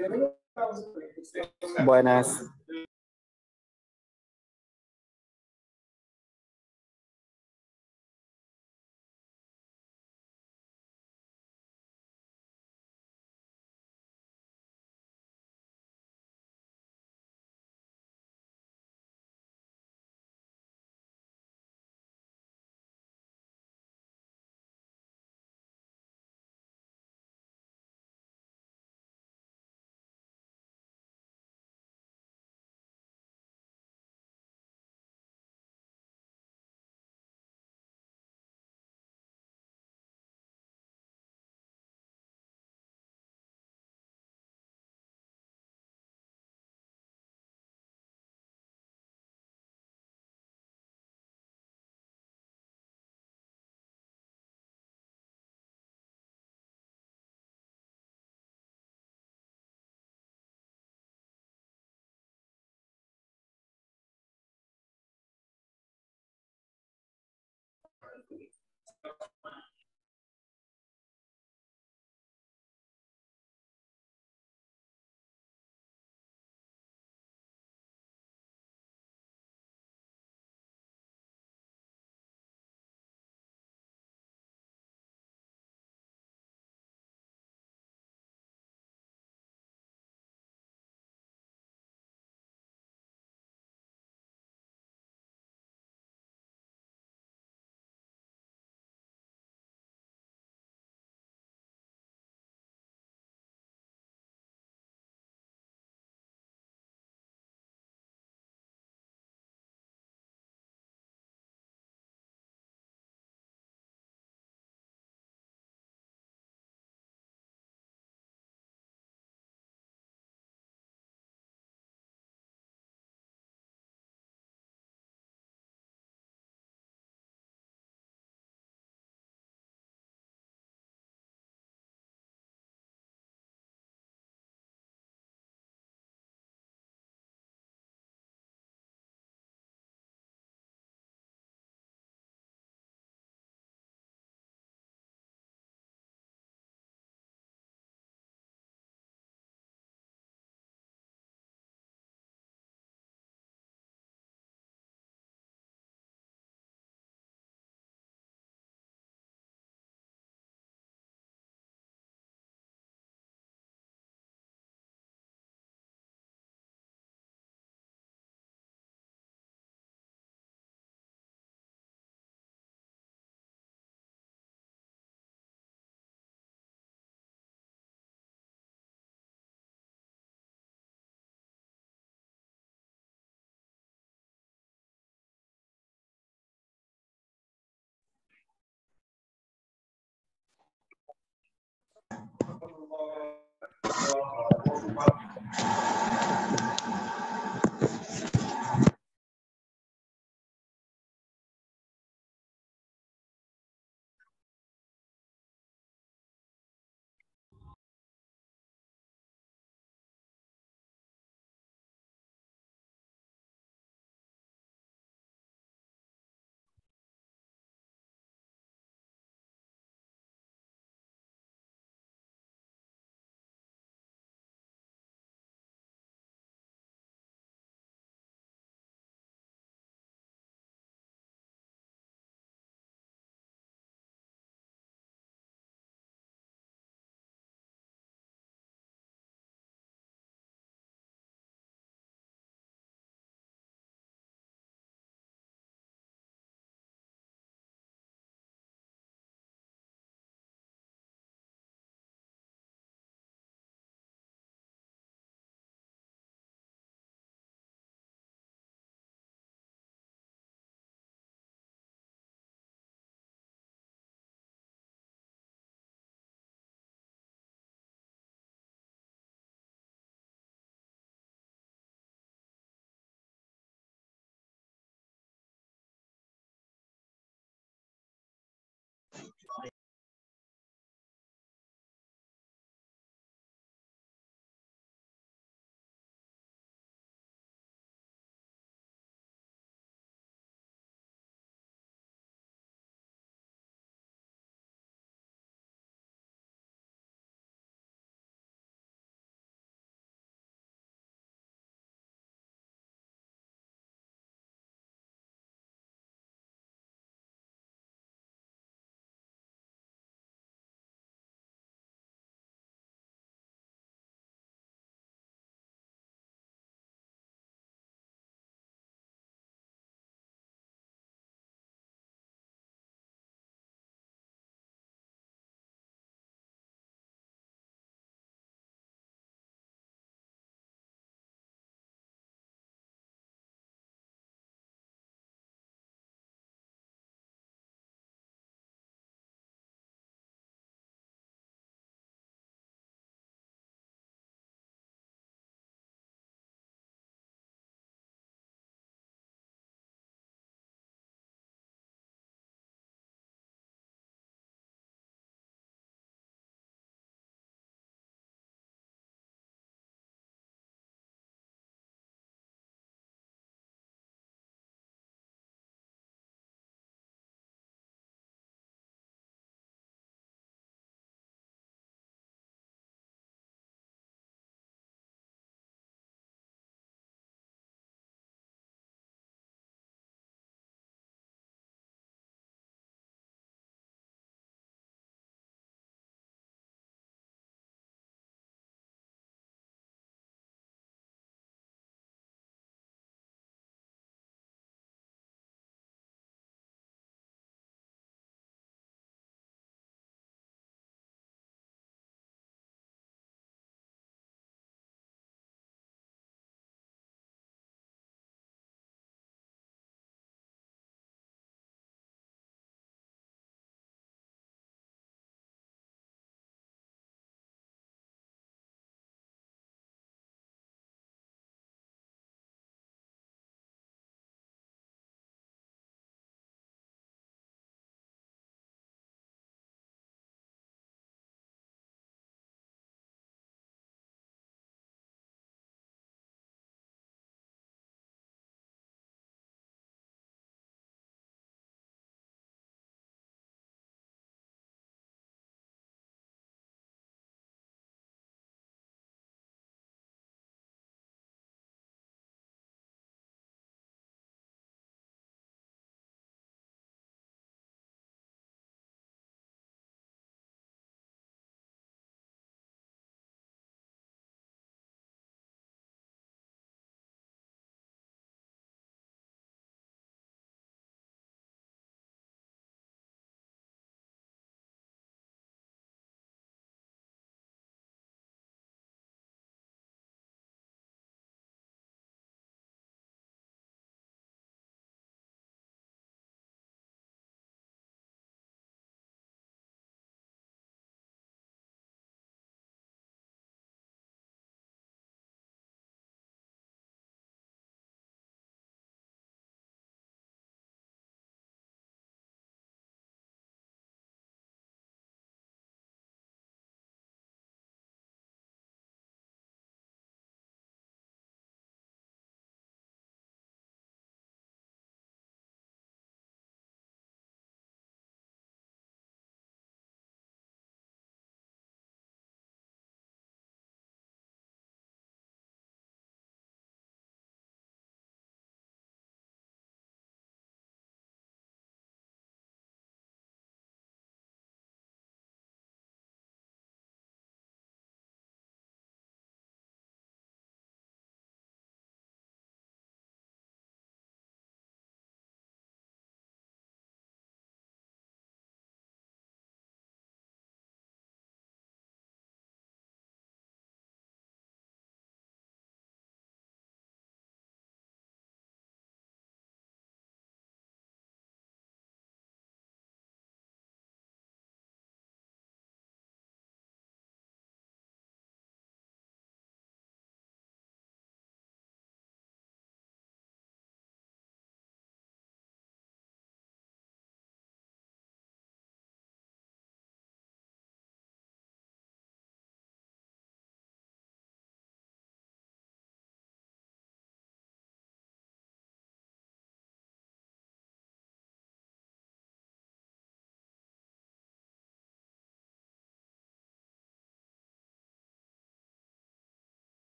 Buenas.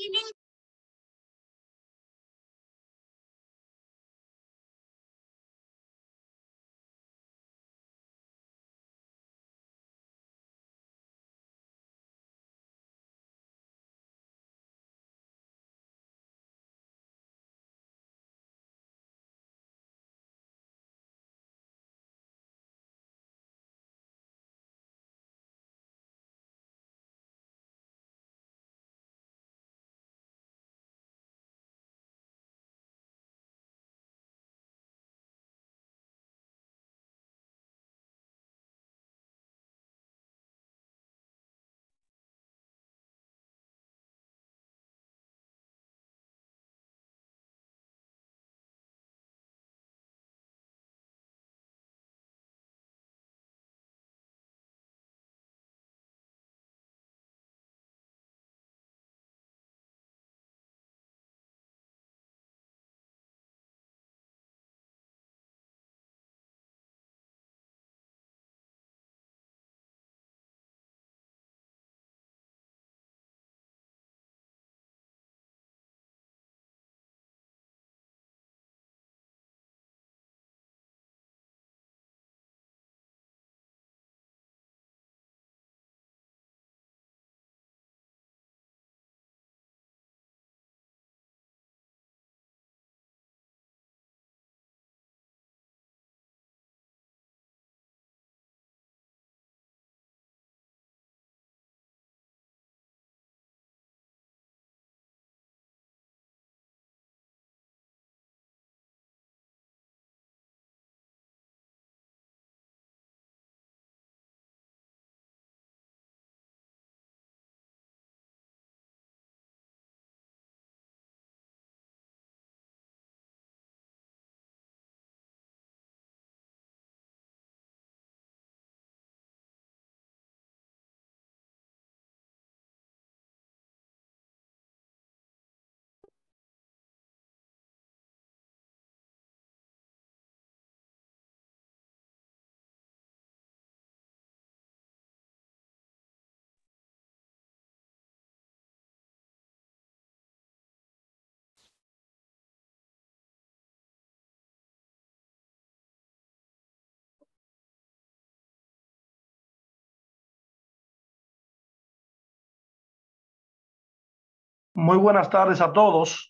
Muy buenas tardes a todos.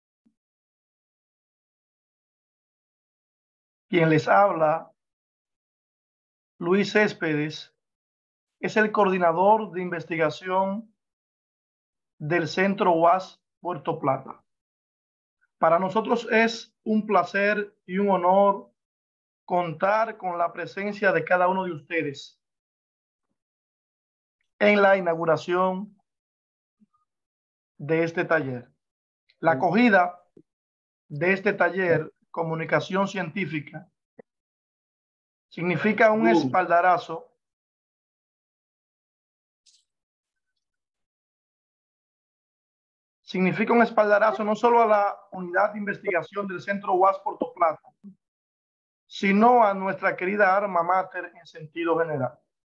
Quien les habla, Luis Céspedes, es el coordinador de investigación del Centro UAS Puerto Plata. Para nosotros es un placer y un honor contar con la presencia de cada uno de ustedes en la inauguración de este taller. La acogida de este taller, Comunicación Científica, significa un espaldarazo no solo a la unidad de investigación del Centro UAS Puerto Plata, sino a nuestra querida alma mater en sentido general.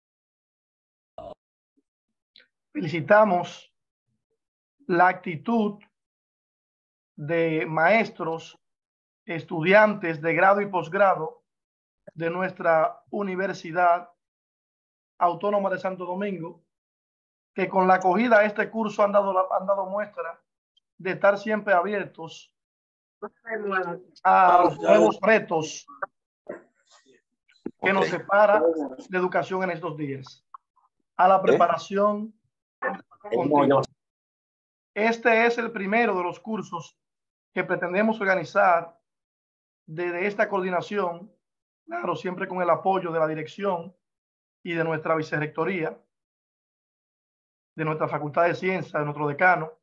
Felicitamos la actitud de maestros, estudiantes de grado y posgrado de nuestra Universidad Autónoma de Santo Domingo, que con la acogida a este curso han dado muestra de estar siempre abiertos a los nuevos retos que nos separa de educación en estos días, a la preparación continua. Este es el primero de los cursos que pretendemos organizar desde esta coordinación, claro, siempre con el apoyo de la dirección y de nuestra vicerrectoría, de nuestra Facultad de Ciencias, de nuestro decano,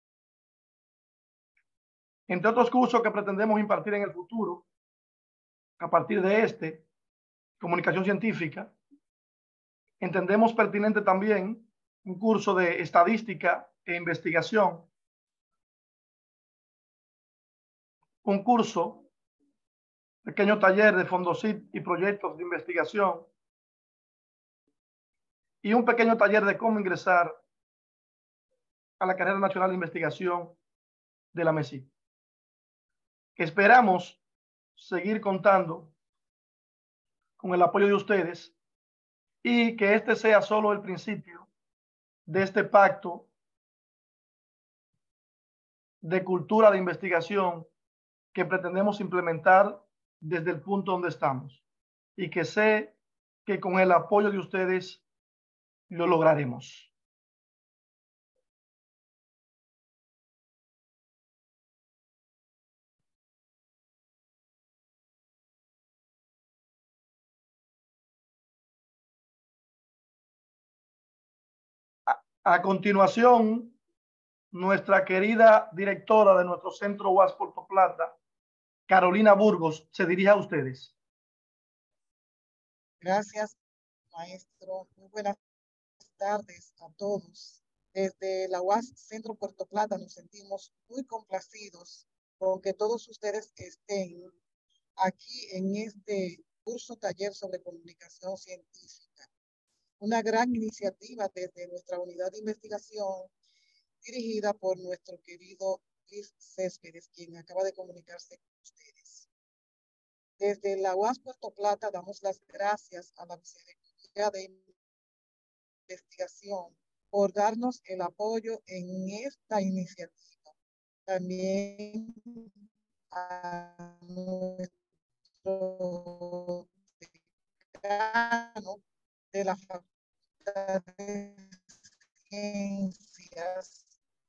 entre otros cursos que pretendemos impartir en el futuro, a partir de este, Comunicación Científica. Entendemos pertinente también un curso de Estadística e Investigación, un curso, pequeño taller de Fondosit y proyectos de investigación, y un pequeño taller de cómo ingresar a la carrera nacional de investigación de la MESI. Esperamos seguir contando con el apoyo de ustedes y que este sea solo el principio de este pacto de cultura de investigación que pretendemos implementar desde el punto donde estamos, y que sé que con el apoyo de ustedes lo lograremos. A continuación, nuestra querida directora de nuestro centro UAS Puerto Plata, Carolina Burgos, se dirige a ustedes. Gracias, maestro. Muy buenas tardes a todos. Desde la UAS Centro Puerto Plata nos sentimos muy complacidos con que todos ustedes estén aquí en este curso taller sobre comunicación científica. Una gran iniciativa desde nuestra unidad de investigación dirigida por nuestro querido Luis Céspedes, quien acaba de comunicarse con ustedes. Desde la UAS Puerto Plata damos las gracias a la Vicerrectoría de Investigación por darnos el apoyo en esta iniciativa. También a nuestro decano de la Facultad de Ciencias,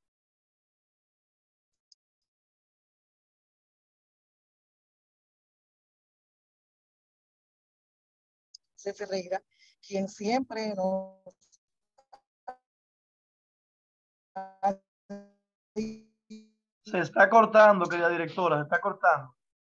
José Ferreira, quien siempre nos Se está cortando, querida directora, se está cortando.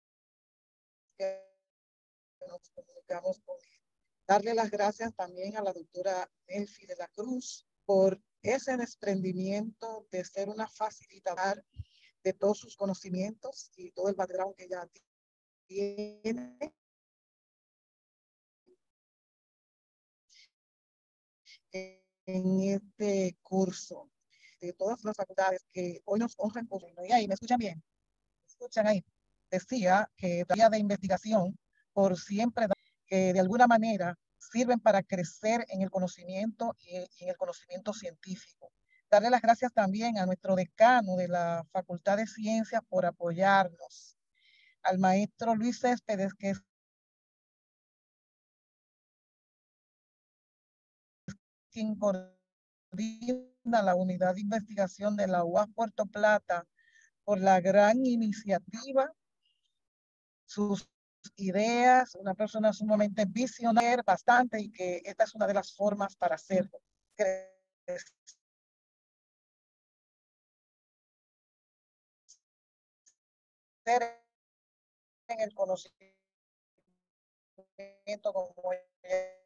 nos comunicamos con él. Darle las gracias también a la doctora Nelfi de la Cruz por ese desprendimiento de ser una facilitadora de todos sus conocimientos y todo el background que ella tiene. En este curso de todas las facultades que hoy nos honran con su. Y ahí, ¿me escuchan bien? ¿Me escuchan ahí? Decía que la de investigación por siempre que de alguna manera sirven para crecer en el conocimiento y en el conocimiento científico. Darle las gracias también a nuestro decano de la Facultad de Ciencias por apoyarnos, al maestro Luis Céspedes, que es quien coordina la unidad de investigación de la UAS Puerto Plata, por la gran iniciativa, sus ideas, una persona sumamente visionaria, bastante, y que esta es una de las formas para hacerlo. Crecer en el conocimiento como ella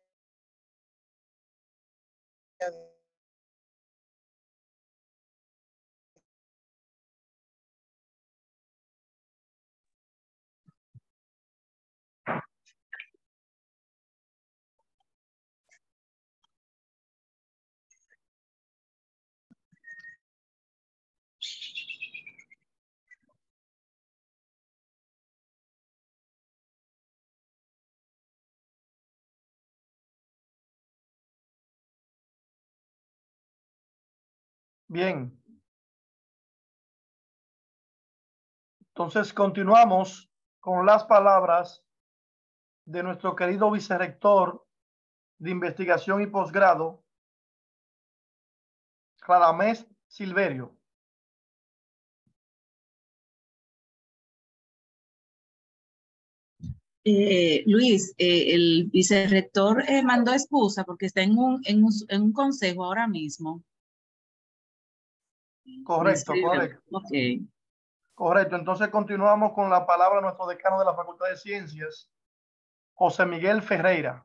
Bien. Entonces continuamos con las palabras de nuestro querido vicerrector de investigación y posgrado, Radamés Silverio. Luis, el vicerrector mandó excusa porque está en un consejo ahora mismo. Correcto, correcto. Ok. Correcto. Entonces continuamos con la palabra de nuestro decano de la Facultad de Ciencias, José Miguel Ferreira.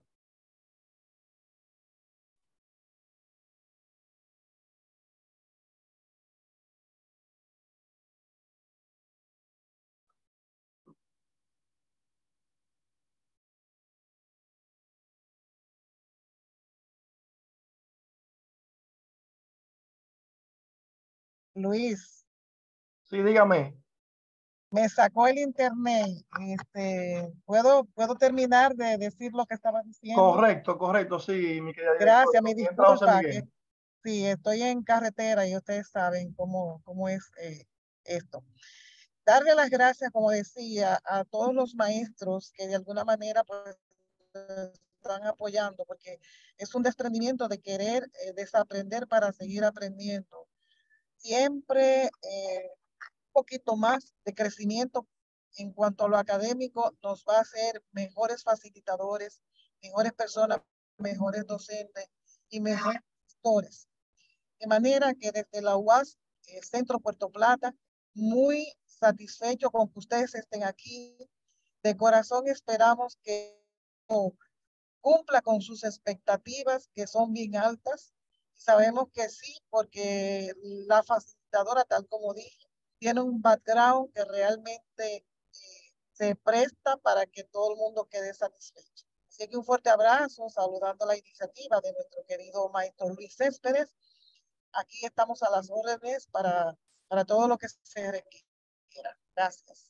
Luis, Sí, dígame. me sacó el internet. ¿Puedo terminar de decir lo que estaba diciendo? Correcto, correcto, sí, mi querida directora. Gracias, mi Mientras José disculpa, que Miguel. sí, estoy en carretera y ustedes saben cómo es esto. Darle las gracias, como decía, a todos los maestros que de alguna manera pues están apoyando, porque es un desprendimiento de querer desaprender para seguir aprendiendo. Siempre un poquito más de crecimiento en cuanto a lo académico nos va a hacer mejores facilitadores, mejores personas, mejores docentes y mejores gestores. De manera que desde la UAS, Centro Puerto Plata, muy satisfecho con que ustedes estén aquí. De corazón esperamos que cumpla con sus expectativas, que son bien altas. Sabemos que sí, porque la facilitadora, tal como dije, tiene un background que realmente se presta para que todo el mundo quede satisfecho. Así que un fuerte abrazo, saludando la iniciativa de nuestro querido maestro Luis Céspedes. Aquí estamos a las órdenes para todo lo que se requiera. Gracias.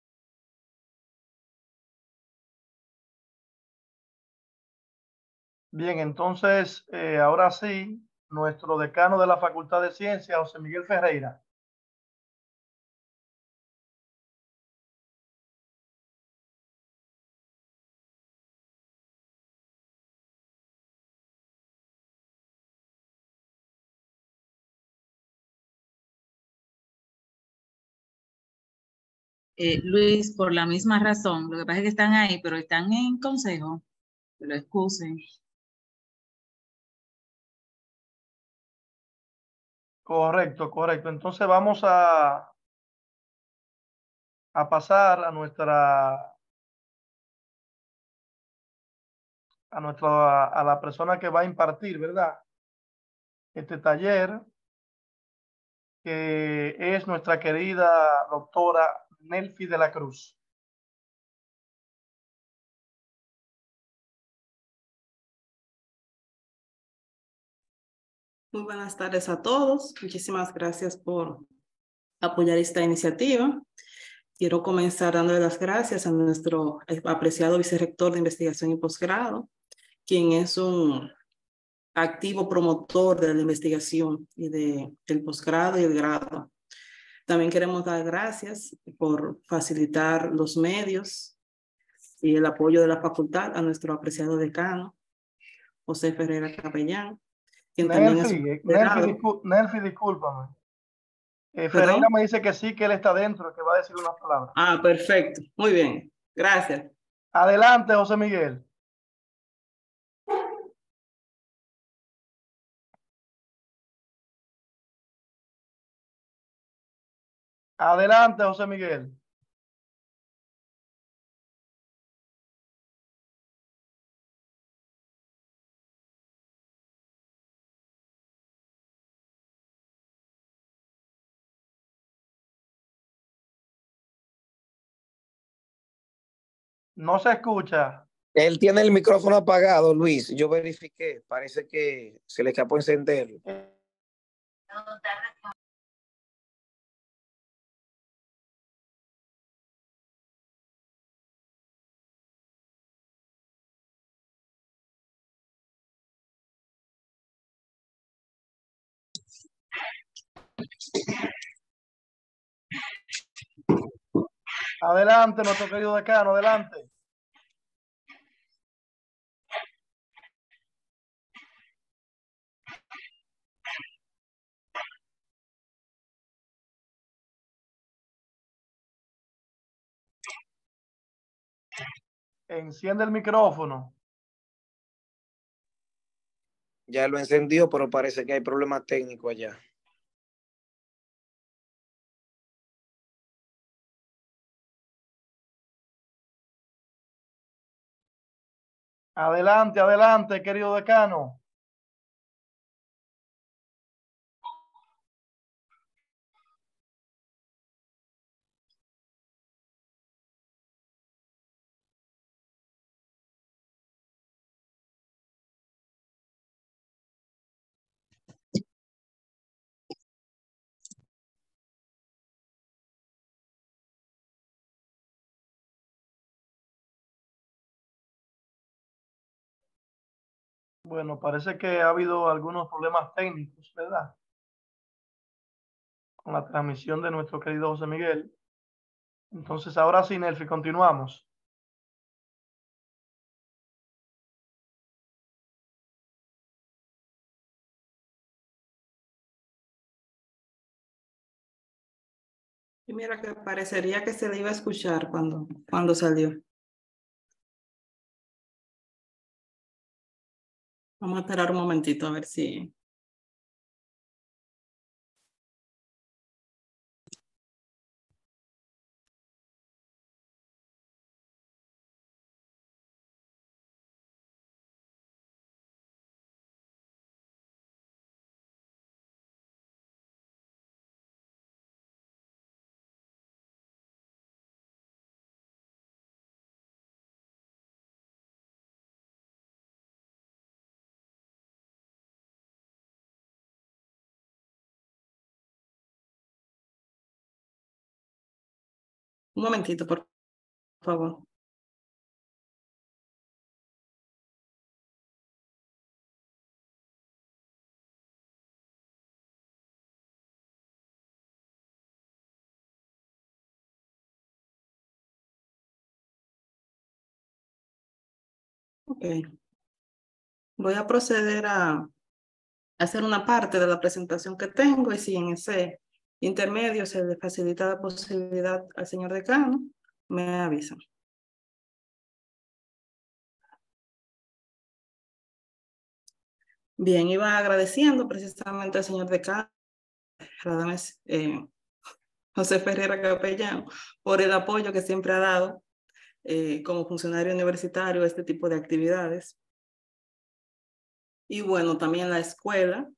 Bien, entonces, ahora sí, nuestro decano de la Facultad de Ciencias, José Miguel Ferreira. Luis, por la misma razón, lo que pasa es que están ahí, pero están en consejo, que lo excusen. Correcto, correcto. Entonces vamos a pasar a la persona que va a impartir, ¿verdad? Este taller, que es nuestra querida doctora Nelfi de la Cruz. Muy buenas tardes a todos. Muchísimas gracias por apoyar esta iniciativa. Quiero comenzar dándole las gracias a nuestro apreciado vicerrector de investigación y posgrado, quien es un activo promotor de la investigación y del posgrado y el grado. También queremos dar gracias por facilitar los medios y el apoyo de la facultad a nuestro apreciado decano, José Ferreira Capellán, quien también es un Nelfi, discúlpame. Ferreira ¿Perdón? me dice que sí, que él está dentro, que va a decir unas palabras. Ah, perfecto. Muy bien. Gracias. Adelante, José Miguel. Adelante, José Miguel. No se escucha. Él tiene el micrófono apagado, Luis. Yo verifiqué. Parece que se le escapó encenderlo. Adelante, nuestro querido decano, adelante. Enciende el micrófono. Ya lo encendió, pero parece que hay problemas técnicos allá. Adelante, adelante, querido decano. Bueno, parece que ha habido algunos problemas técnicos, ¿verdad? Con la transmisión de nuestro querido José Miguel. Entonces, ahora sí, Nelfi, continuamos. Y mira que parecería que se le iba a escuchar cuando salió. Vamos a esperar un momentito a ver si... Un momentito, por favor. Ok. Voy a proceder a hacer una parte de la presentación que tengo y si en ese intermedio se le facilita la posibilidad al señor decano, me avisan. Bien, iba agradeciendo precisamente al señor decano, Radames, José Ferreira Capellán, por el apoyo que siempre ha dado como funcionario universitario a este tipo de actividades. Y bueno, también la escuela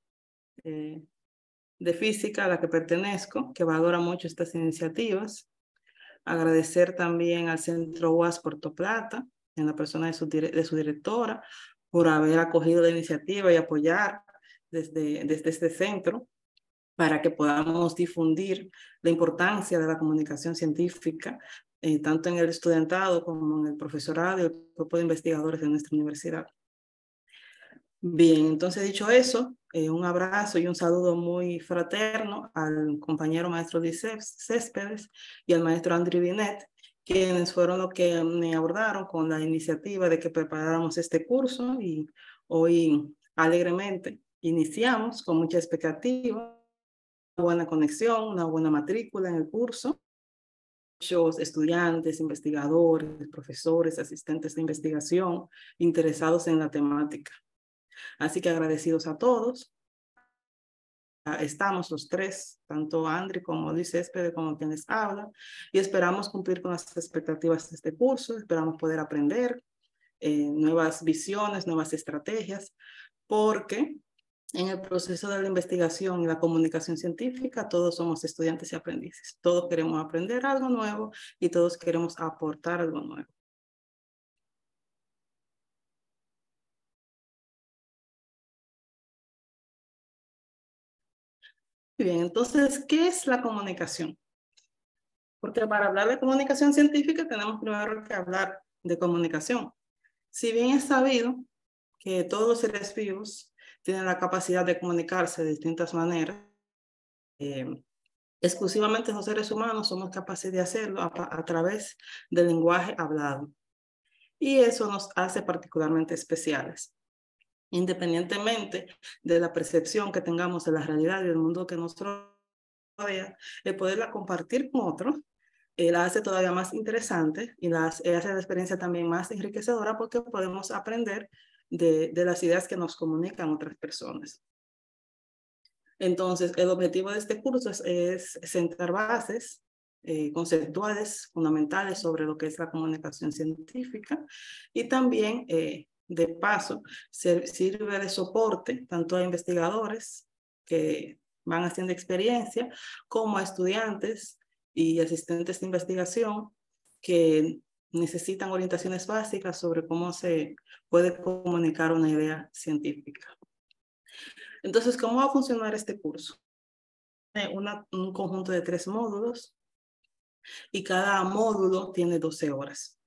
de física a la que pertenezco, que valora mucho estas iniciativas. Agradecer también al Centro UAS Puerto Plata, en la persona de su directora, por haber acogido la iniciativa y apoyar desde este centro para que podamos difundir la importancia de la comunicación científica, tanto en el estudiantado como en el profesorado y el grupo de investigadores de nuestra universidad. Bien, entonces dicho eso, un abrazo y un saludo muy fraterno al compañero maestro Dices Céspedes y al maestro Andrew Binet, quienes fueron los que me abordaron con la iniciativa de que preparáramos este curso y hoy alegremente iniciamos con mucha expectativa, una buena conexión, una buena matrícula en el curso. Muchos estudiantes, investigadores, profesores, asistentes de investigación interesados en la temática. Así que agradecidos a todos. Estamos los tres, tanto Andri como Luis Céspedes, como quienes hablan, y esperamos cumplir con las expectativas de este curso, esperamos poder aprender nuevas visiones, nuevas estrategias, porque en el proceso de la investigación y la comunicación científica todos somos estudiantes y aprendices, todos queremos aprender algo nuevo y todos queremos aportar algo nuevo. Bien, entonces, ¿qué es la comunicación? Porque para hablar de comunicación científica tenemos primero que hablar de comunicación. Si bien es sabido que todos los seres vivos tienen la capacidad de comunicarse de distintas maneras, exclusivamente los seres humanos somos capaces de hacerlo a través del lenguaje hablado. Y eso nos hace particularmente especiales. Independientemente de la percepción que tengamos de la realidad y del mundo que nos rodea, el poderla compartir con otros la hace todavía más interesante y hace la experiencia también más enriquecedora porque podemos aprender de las ideas que nos comunican otras personas. Entonces, el objetivo de este curso es sentar bases conceptuales fundamentales sobre lo que es la comunicación científica y también, de paso, sirve de soporte tanto a investigadores que van haciendo experiencia como a estudiantes y asistentes de investigación que necesitan orientaciones básicas sobre cómo se puede comunicar una idea científica. Entonces, ¿cómo va a funcionar este curso? Un conjunto de 3 módulos y cada módulo tiene 12 horas.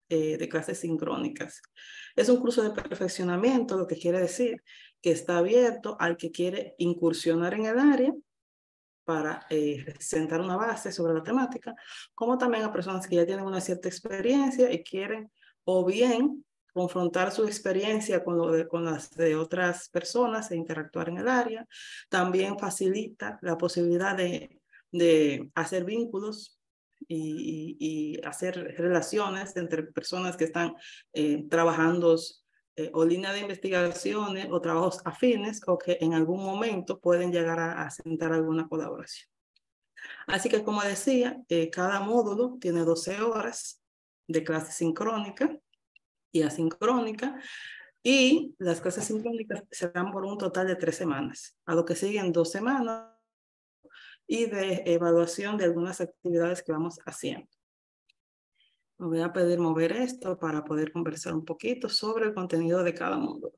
de clases sincrónicas. Es un curso de perfeccionamiento, lo que quiere decir que está abierto al que quiere incursionar en el área para sentar una base sobre la temática, como también a personas que ya tienen una cierta experiencia y quieren o bien confrontar su experiencia con las de otras personas e interactuar en el área. También facilita la posibilidad de hacer vínculos y hacer relaciones entre personas que están trabajando o línea de investigaciones o trabajos afines o que en algún momento pueden llegar a sentar alguna colaboración. Así que, como decía, cada módulo tiene 12 horas de clase sincrónica y asincrónica, y las clases sincrónicas serán por un total de 3 semanas, a lo que siguen 2 semanas y de evaluación de algunas actividades que vamos haciendo. Me voy a pedir mover esto para poder conversar un poquito sobre el contenido de cada módulo.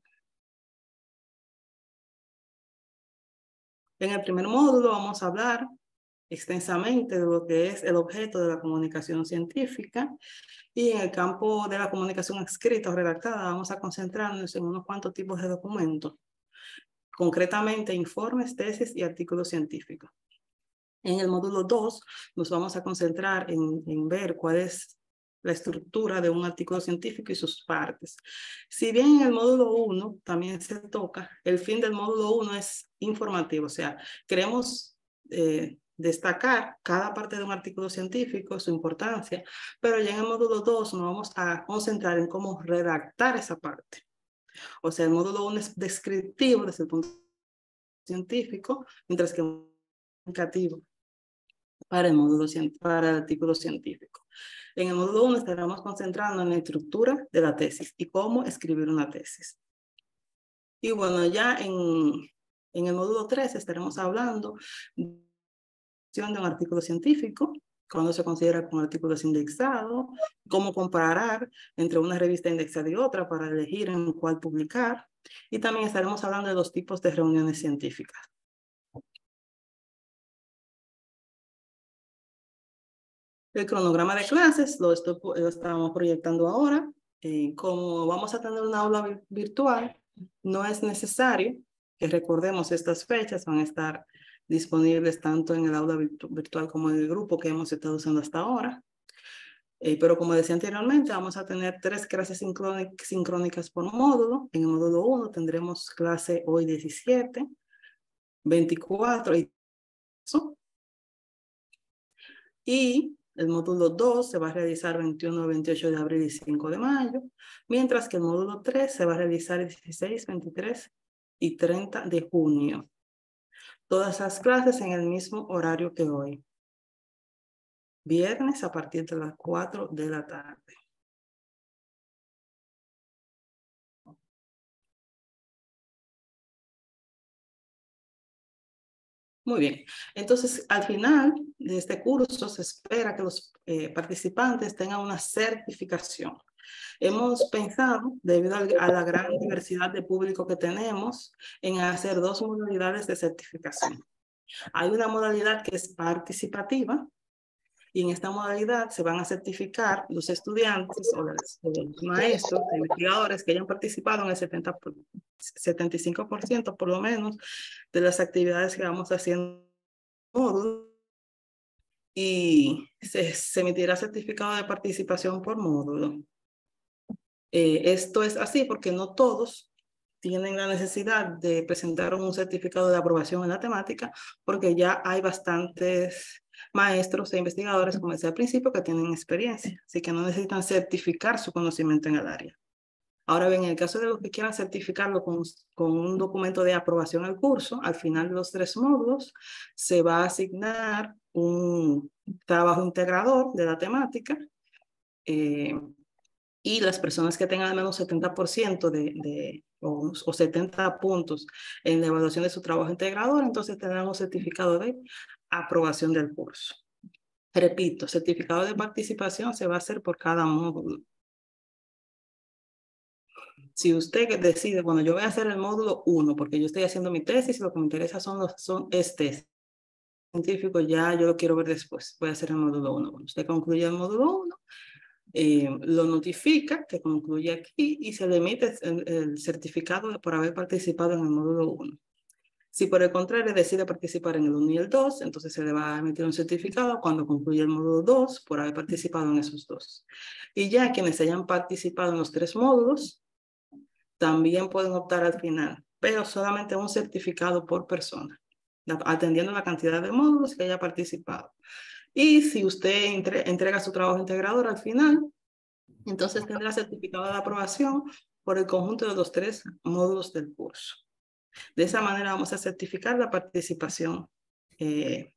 En el primer módulo vamos a hablar extensamente de lo que es el objeto de la comunicación científica, y en el campo de la comunicación escrita o redactada vamos a concentrarnos en unos cuantos tipos de documentos, concretamente informes, tesis y artículos científicos. En el módulo 2 nos vamos a concentrar en ver cuál es la estructura de un artículo científico y sus partes. Si bien en el módulo 1 también se toca, el fin del módulo 1 es informativo, o sea, queremos destacar cada parte de un artículo científico, su importancia, pero ya en el módulo 2 nos vamos a concentrar en cómo redactar esa parte. O sea, el módulo 1 es descriptivo desde el punto científico, mientras que comunicativo para el artículo científico. En el módulo 1 estaremos concentrando en la estructura de la tesis y cómo escribir una tesis. Y bueno, ya en el módulo 3 estaremos hablando de un artículo científico, cuando se considera como artículo indexado, cómo comparar entre una revista indexada y otra para elegir en cuál publicar. Y también estaremos hablando de los tipos de reuniones científicas. El cronograma de clases lo estamos proyectando ahora. Como vamos a tener una aula virtual, no es necesario que recordemos estas fechas, van a estar disponibles tanto en el aula virtual como en el grupo que hemos estado usando hasta ahora. Pero como decía anteriormente, vamos a tener 3 clases sincrónicas por módulo. En el módulo 1 tendremos clase hoy 17, 24 y el módulo 2 se va a realizar 21, 28 de abril y 5 de mayo, mientras que el módulo 3 se va a realizar 16, 23 y 30 de junio. Todas las clases en el mismo horario que hoy. Viernes a partir de las 4 de la tarde. Muy bien, entonces al final de este curso se espera que los participantes tengan una certificación. Hemos pensado, debido a la gran diversidad de público que tenemos, en hacer 2 modalidades de certificación. Hay una modalidad que es participativa, y en esta modalidad se van a certificar los estudiantes o los maestros, investigadores que hayan participado en el 75% por lo menos de las actividades que vamos haciendo, y se emitirá certificado de participación por módulo. Esto es así porque no todos tienen la necesidad de presentar un certificado de aprobación en la temática, porque ya hay bastantes maestros e investigadores, como decía al principio, que tienen experiencia, así que no necesitan certificar su conocimiento en el área. Ahora bien, en el caso de los que quieran certificarlo con un documento de aprobación al curso, al final de los 3 módulos, se va a asignar un trabajo integrador de la temática, y las personas que tengan al menos 70% o 70 puntos en la evaluación de su trabajo integrador, entonces tendrán un certificado de aprobación del curso. Repito, certificado de participación se va a hacer por cada módulo. Si usted decide, bueno, yo voy a hacer el módulo 1 porque yo estoy haciendo mi tesis y lo que me interesa son tesis científicos, ya yo lo quiero ver después, voy a hacer el módulo 1. Cuando usted concluya el módulo 1, lo notifica, que concluye aquí, y se le emite el certificado por haber participado en el módulo 1. Si por el contrario decide participar en el 1 y el 2, entonces se le va a emitir un certificado cuando concluya el módulo 2 por haber participado en esos 2. Y ya quienes hayan participado en los 3 módulos, también pueden optar al final, pero solamente un certificado por persona, atendiendo la cantidad de módulos que haya participado. Y si usted entrega su trabajo integrador al final, entonces tendrá certificado de aprobación por el conjunto de los 3 módulos del curso. De esa manera vamos a certificar la participación de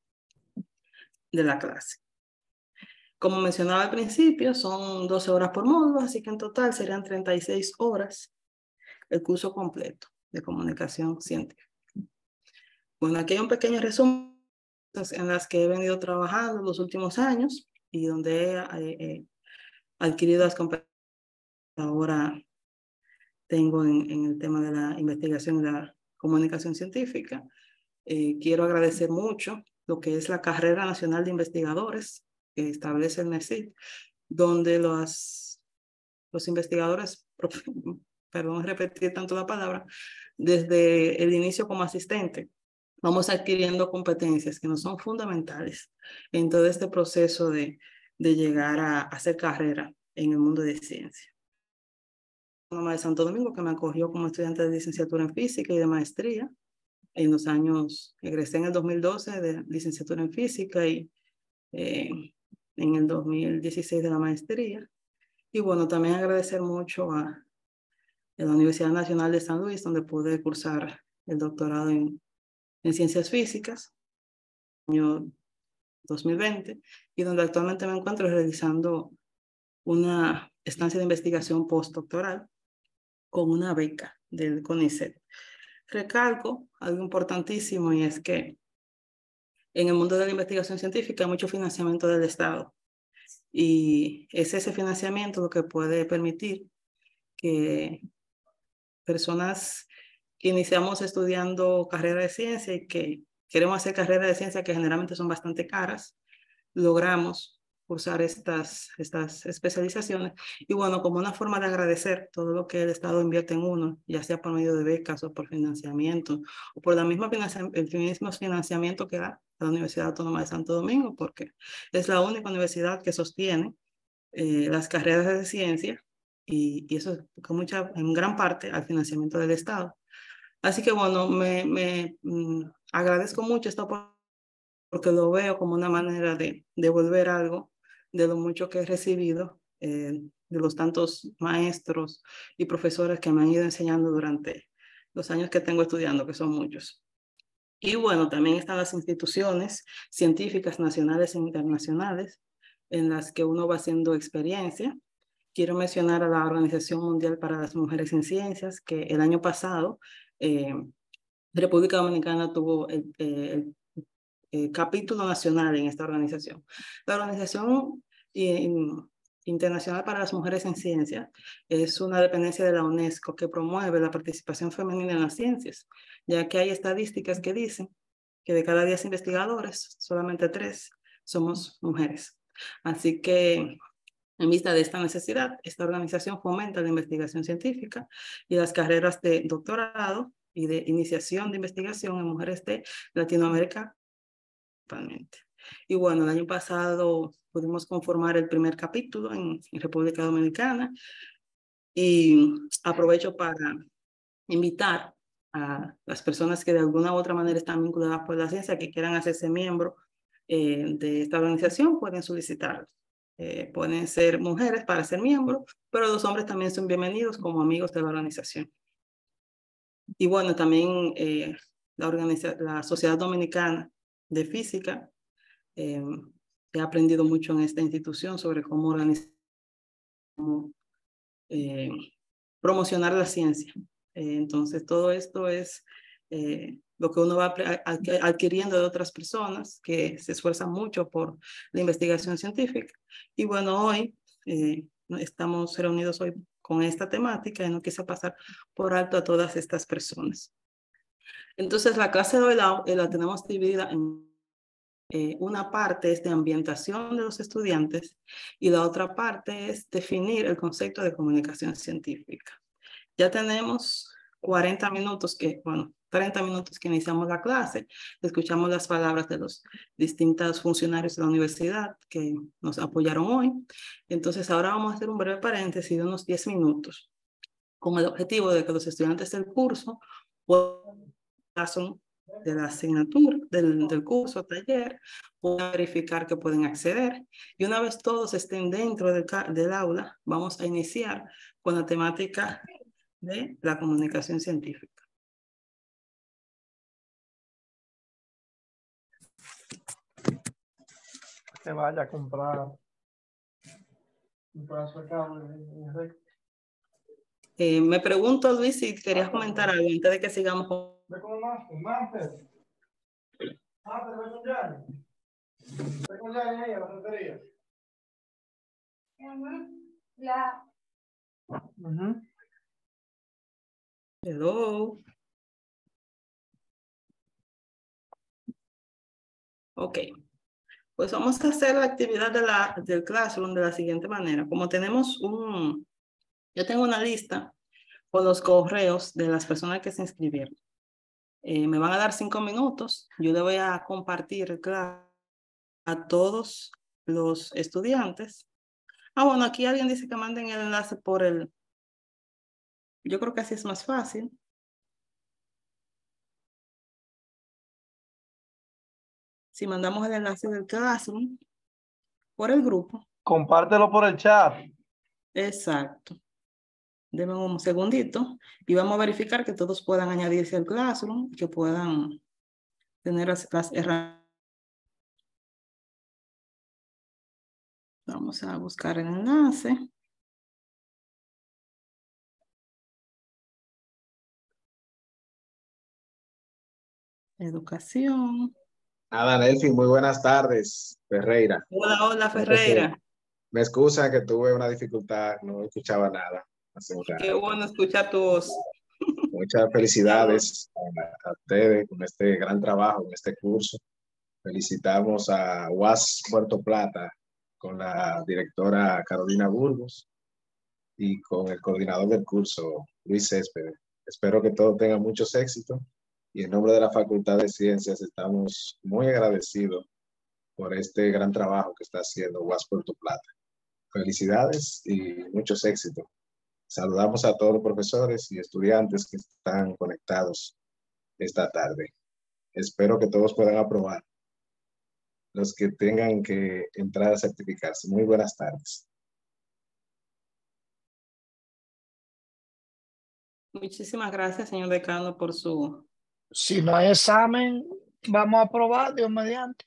la clase. Como mencionaba al principio, son 12 horas por módulo, así que en total serían 36 horas el curso completo de comunicación científica. Bueno, aquí hay un pequeño resumen en las que he venido trabajando los últimos años y donde he adquirido las competencias que ahora tengo en el tema de la investigación y la comunicación científica. Quiero agradecer mucho lo que es la Carrera Nacional de Investigadores que establece el NECIT, donde los investigadores, perdón repetir tanto la palabra, desde el inicio como asistente, vamos adquiriendo competencias que nos son fundamentales en todo este proceso de llegar a hacer carrera en el mundo de ciencia. De Santo Domingo, que me acogió como estudiante de licenciatura en física y de maestría. En los años, egresé en el 2012 de licenciatura en física y en el 2016 de la maestría. Y bueno, también agradecer mucho a la Universidad Nacional de San Luis, donde pude cursar el doctorado en ciencias físicas, año 2020, y donde actualmente me encuentro realizando una estancia de investigación postdoctoral con una beca del CONICET. Recalco algo importantísimo, y es que en el mundo de la investigación científica hay mucho financiamiento del Estado, y es ese financiamiento lo que puede permitir que personas que iniciamos estudiando carrera de ciencia y que queremos hacer carreras de ciencia que generalmente son bastante caras, logramos cursar estas especializaciones. Y bueno, como una forma de agradecer todo lo que el Estado invierte en uno, ya sea por medio de becas o por financiamiento, o por el mismo financiamiento que da la Universidad Autónoma de Santo Domingo, porque es la única universidad que sostiene las carreras de ciencia, y eso en gran parte al financiamiento del Estado. Así que bueno, agradezco mucho esta oportunidad, porque lo veo como una manera de devolver algo de lo mucho que he recibido de los tantos maestros y profesores que me han ido enseñando durante los años que tengo estudiando, que son muchos. Y bueno, también están las instituciones científicas nacionales e internacionales en las que uno va haciendo experiencia. Quiero mencionar a la Organización Mundial para las Mujeres en Ciencias, que el año pasado República Dominicana tuvo el capítulo nacional en esta organización. La Organización Internacional para las Mujeres en Ciencia es una dependencia de la UNESCO que promueve la participación femenina en las ciencias, ya que hay estadísticas que dicen que de cada 10 investigadores, solamente 3 somos mujeres. Así que, en vista de esta necesidad, esta organización fomenta la investigación científica y las carreras de doctorado y de iniciación de investigación en mujeres de Latinoamérica. Y bueno, el año pasado pudimos conformar el primer capítulo en República Dominicana, y aprovecho para invitar a las personas que de alguna u otra manera están vinculadas por la ciencia, que quieran hacerse miembro de esta organización, pueden solicitarlo. Pueden ser mujeres para ser miembros, pero los hombres también son bienvenidos como amigos de la organización. Y bueno, también la Sociedad Dominicana de Física, he aprendido mucho en esta institución sobre cómo organizar, promocionar la ciencia. Entonces, todo esto es lo que uno va adquiriendo de otras personas que se esfuerzan mucho por la investigación científica. Y bueno, hoy estamos reunidos hoy con esta temática y no quise pasar por alto a todas estas personas. Entonces, la clase de hoy la tenemos dividida en Una parte es de ambientación de los estudiantes y la otra parte es definir el concepto de comunicación científica. Ya tenemos 40 minutos 30 minutos que iniciamos la clase, escuchamos las palabras de los distintos funcionarios de la universidad que nos apoyaron hoy. Entonces ahora vamos a hacer un breve paréntesis de unos 10 minutos con el objetivo de que los estudiantes del curso puedan de la asignatura, del curso, taller, puedan verificar que pueden acceder. Y una vez todos estén dentro del aula, vamos a iniciar con la temática de la comunicación científica. Que vaya a comprar un pedazo de cable. Me pregunto, Luis, si querías comentar algo antes de que sigamos con... Ve con Master. Ve con Yanni. Ve con Yanni ahí a la santería. Hello. Ok. Pues vamos a hacer la actividad del Classroom de la siguiente manera. Como tenemos yo tengo una lista con los correos de las personas que se inscribieron. Me van a dar 5 minutos. Yo le voy a compartir a todos los estudiantes. Bueno, aquí alguien dice que manden el enlace por el... Yo creo que así es más fácil. Si mandamos el enlace del Classroom por el grupo. Compártelo por el chat. Exacto. Denme un segundito y vamos a verificar que todos puedan añadirse al Classroom, que puedan tener las herramientas. Vamos a buscar el enlace. Educación. Nada, Nelfi, muy buenas tardes, Ferreira. Hola, Ferreira. Me excusa que tuve una dificultad, no escuchaba nada. Qué bueno escuchar tu voz. Muchas felicidades a ustedes con este gran trabajo, en este curso. Felicitamos a UAS Puerto Plata con la directora Carolina Burgos y con el coordinador del curso, Luis Céspedes. Espero que todos tengan muchos éxitos y en nombre de la Facultad de Ciencias estamos muy agradecidos por este gran trabajo que está haciendo UAS Puerto Plata. Felicidades y muchos éxitos. Saludamos a todos los profesores y estudiantes que están conectados esta tarde. Espero que todos puedan aprobar. Los que tengan que entrar a certificarse. Muy buenas tardes. Muchísimas gracias, señor decano, por su... Si no hay examen, vamos a aprobar, Dios mediante.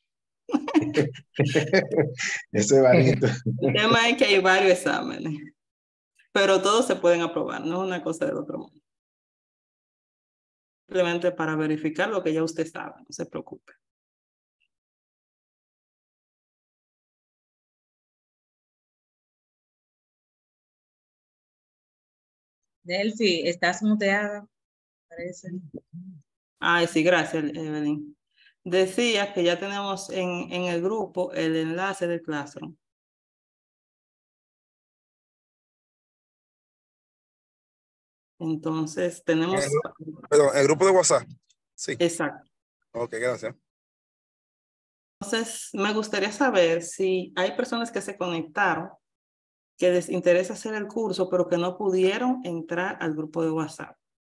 Ese bonito. El tema es que hay varios exámenes, pero todos se pueden aprobar, no es una cosa del otro mundo. Simplemente para verificar lo que ya usted sabe, no se preocupe. Delphi, estás muteada, parece. Ay, sí, gracias, Evelyn. Decía que ya tenemos en el grupo el enlace del Classroom. Entonces, tenemos... Perdón, el grupo de WhatsApp. Sí. Exacto. Ok, gracias. Entonces, me gustaría saber si hay personas que se conectaron, que les interesa hacer el curso, pero que no pudieron entrar al grupo de WhatsApp.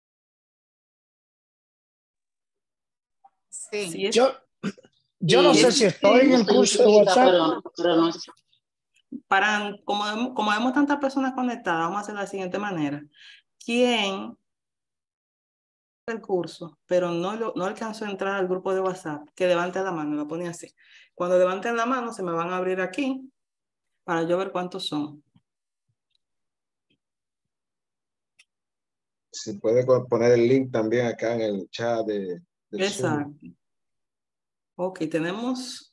Sí. Sí, Yo no sé si estoy en el curso de WhatsApp. Pero no. Como vemos tantas personas conectadas, vamos a hacer de la siguiente manera. ¿Quién el curso, pero no alcanzó a entrar al grupo de WhatsApp? Que levante la mano, lo pone así. Cuando levanten la mano, se me van a abrir aquí para yo ver cuántos son. Si puede poner el link también acá en el chat del Exacto. Zoom. Ok, tenemos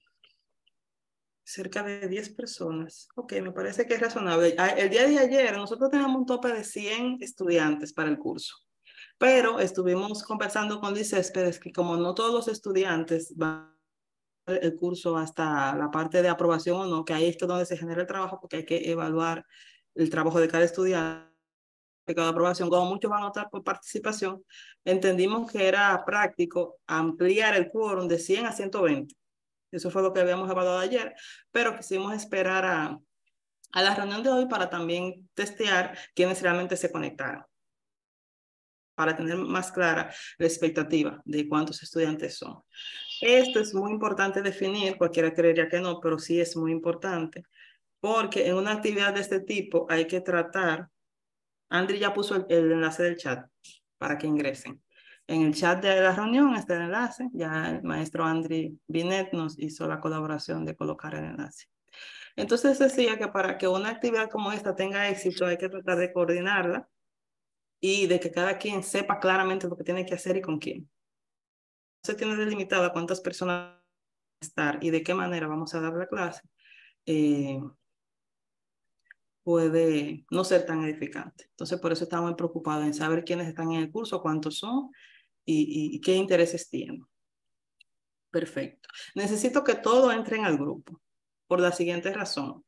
cerca de 10 personas. Ok, me parece que es razonable. El día de ayer nosotros teníamos un tope de 100 estudiantes para el curso, pero estuvimos conversando con Luis Céspedes que como no todos los estudiantes van el curso hasta la parte de aprobación o no, que ahí es donde se genera el trabajo, porque hay que evaluar el trabajo de cada estudiante, de cada aprobación. Como muchos van a optar por participación, entendimos que era práctico ampliar el quórum de 100 a 120. Eso fue lo que habíamos evaluado ayer, pero quisimos esperar a la reunión de hoy para también testear quiénes realmente se conectaron, para tener más clara la expectativa de cuántos estudiantes son. Esto es muy importante definir, cualquiera creería que no, pero sí es muy importante, porque en una actividad de este tipo hay que tratar, Andri ya puso el enlace del chat para que ingresen. En el chat de la reunión está el enlace, ya el maestro Andri Binet nos hizo la colaboración de colocar el enlace. Entonces decía que para que una actividad como esta tenga éxito hay que tratar de coordinarla y de que cada quien sepa claramente lo que tiene que hacer y con quién. Se tiene delimitado a cuántas personas van a estar y de qué manera vamos a dar la clase, puede no ser tan edificante. Entonces, por eso estamos muy preocupados en saber quiénes están en el curso, cuántos son y qué intereses tienen. Perfecto. Necesito que todos entren al grupo por la siguiente razón.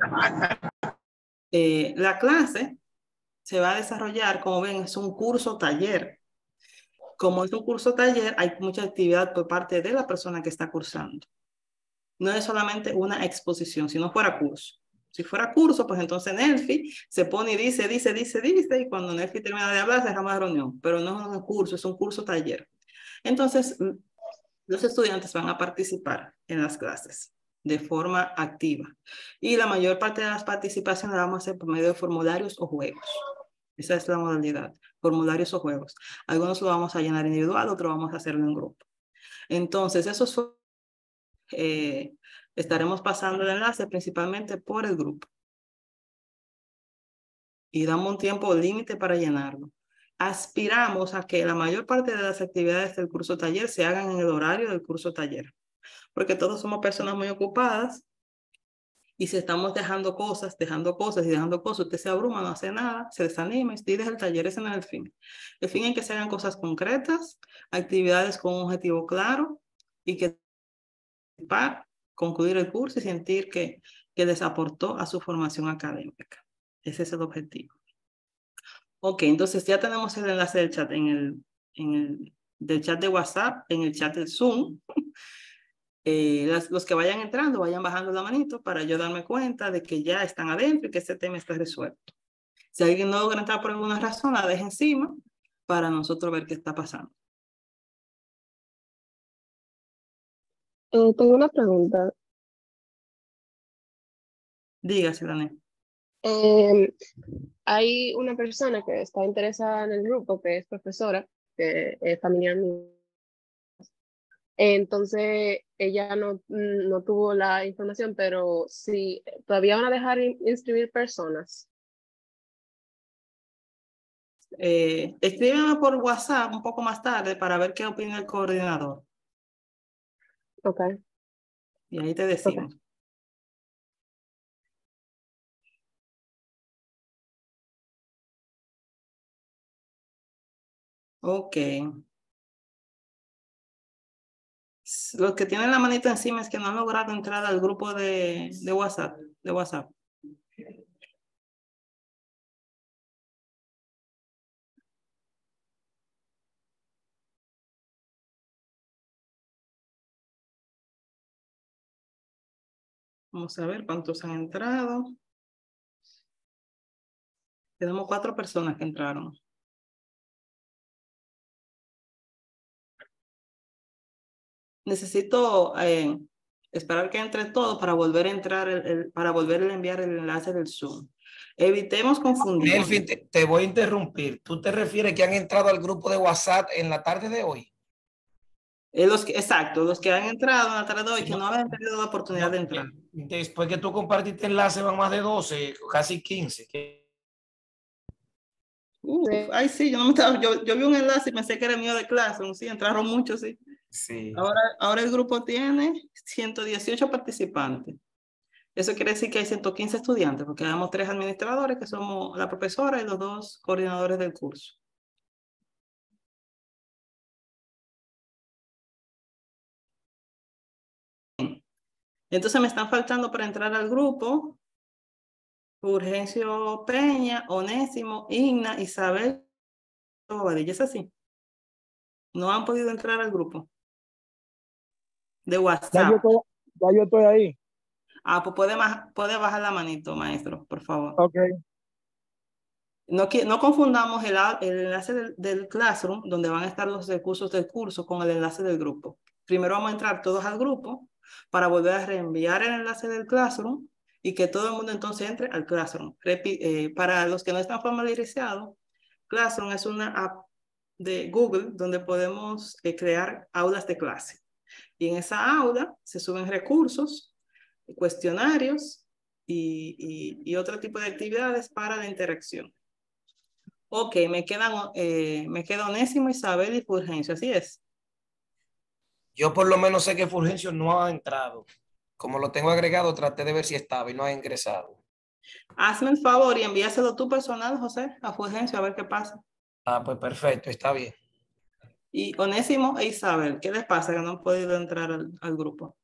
La clase se va a desarrollar, como ven, es un curso taller. Como es un curso taller, hay mucha actividad por parte de la persona que está cursando. No es solamente una exposición, si no fuera curso. Si fuera curso, pues entonces Nelfi se pone y dice, y cuando Nelfi termina de hablar, cerramos la reunión. Pero no es un curso, es un curso taller. Entonces, los estudiantes van a participar en las clases de forma activa. Y la mayor parte de las participaciones las vamos a hacer por medio de formularios o juegos. Esa es la modalidad, formularios o juegos. Algunos lo vamos a llenar individual, otros vamos a hacerlo en grupo. Entonces, esos son... estaremos pasando el enlace principalmente por el grupo. Y damos un tiempo límite para llenarlo. Aspiramos a que la mayor parte de las actividades del curso taller se hagan en el horario del curso taller. Porque todos somos personas muy ocupadas. Y si estamos dejando cosas, usted se abruma, no hace nada, se desanima y deja el taller. Ese no es el fin. El fin es que se hagan cosas concretas, actividades con un objetivo claro y que para concluir el curso y sentir que les aportó a su formación académica. Ese es el objetivo. Ok, entonces ya tenemos el enlace del chat del chat de WhatsApp, en el chat del Zoom. Los que vayan entrando, vayan bajando la manito para yo darme cuenta de que ya están adentro y que este tema está resuelto. Si alguien no logra entrar por alguna razón, la deje encima para nosotros ver qué está pasando. Tengo una pregunta. Dígase, Daniel. Hay una persona que está interesada en el grupo, que es profesora, que es familiar mío. Entonces, ella no tuvo la información, pero sí, todavía van a dejar inscribir personas. Escríbeme por WhatsApp un poco más tarde para ver qué opina el coordinador. Ok. Y ahí te decimos. Ok. Los que tienen la manita encima es que no han logrado entrar al grupo de WhatsApp. Vamos a ver cuántos han entrado. Tenemos 4 personas que entraron. Necesito esperar que entre todo para volver a entrar, para volver a enviar el enlace del Zoom. Evitemos confundir. Nelfi, te voy a interrumpir. ¿Tú te refieres que han entrado al grupo de WhatsApp en la tarde de hoy? Exacto, los que han entrado en la tarde de hoy, que no habían tenido la oportunidad de entrar. Después que tú compartiste enlace van más de 12, casi 15. Ay, sí, yo vi un enlace y pensé que era mío de clase. Sí, entraron muchos, sí. Sí. Ahora el grupo tiene 118 participantes. Eso quiere decir que hay 115 estudiantes, porque habemos 3 administradores, que somos la profesora y los 2 coordinadores del curso. Entonces me están faltando para entrar al grupo Fulgencio Peña, Onésimo, Igna, Isabel, Bobadilla. ¿Es así? No han podido entrar al grupo de WhatsApp. Ya yo estoy ahí. Ah, pues puede bajar la manito, maestro, por favor. Ok. No confundamos el enlace del Classroom, donde van a estar los recursos del curso, con el enlace del grupo. Primero vamos a entrar todos al grupo para volver a reenviar el enlace del Classroom y que todo el mundo entonces entre al Classroom. Para los que no están familiarizados, Classroom es una app de Google donde podemos crear aulas de clase. Y en esa aula se suben recursos, cuestionarios y otro tipo de actividades para la interacción. Ok, me queda Onésimo, Isabel y Fulgencio, así es. Yo por lo menos sé que Fulgencio no ha entrado. Como lo tengo agregado, traté de ver si estaba y no ha ingresado. Hazme el favor y envíaselo tú personal, José, a Fulgencio, a ver qué pasa. Ah, pues perfecto, está bien. Y Onésimo e Isabel, ¿qué les pasa que no han podido entrar al grupo?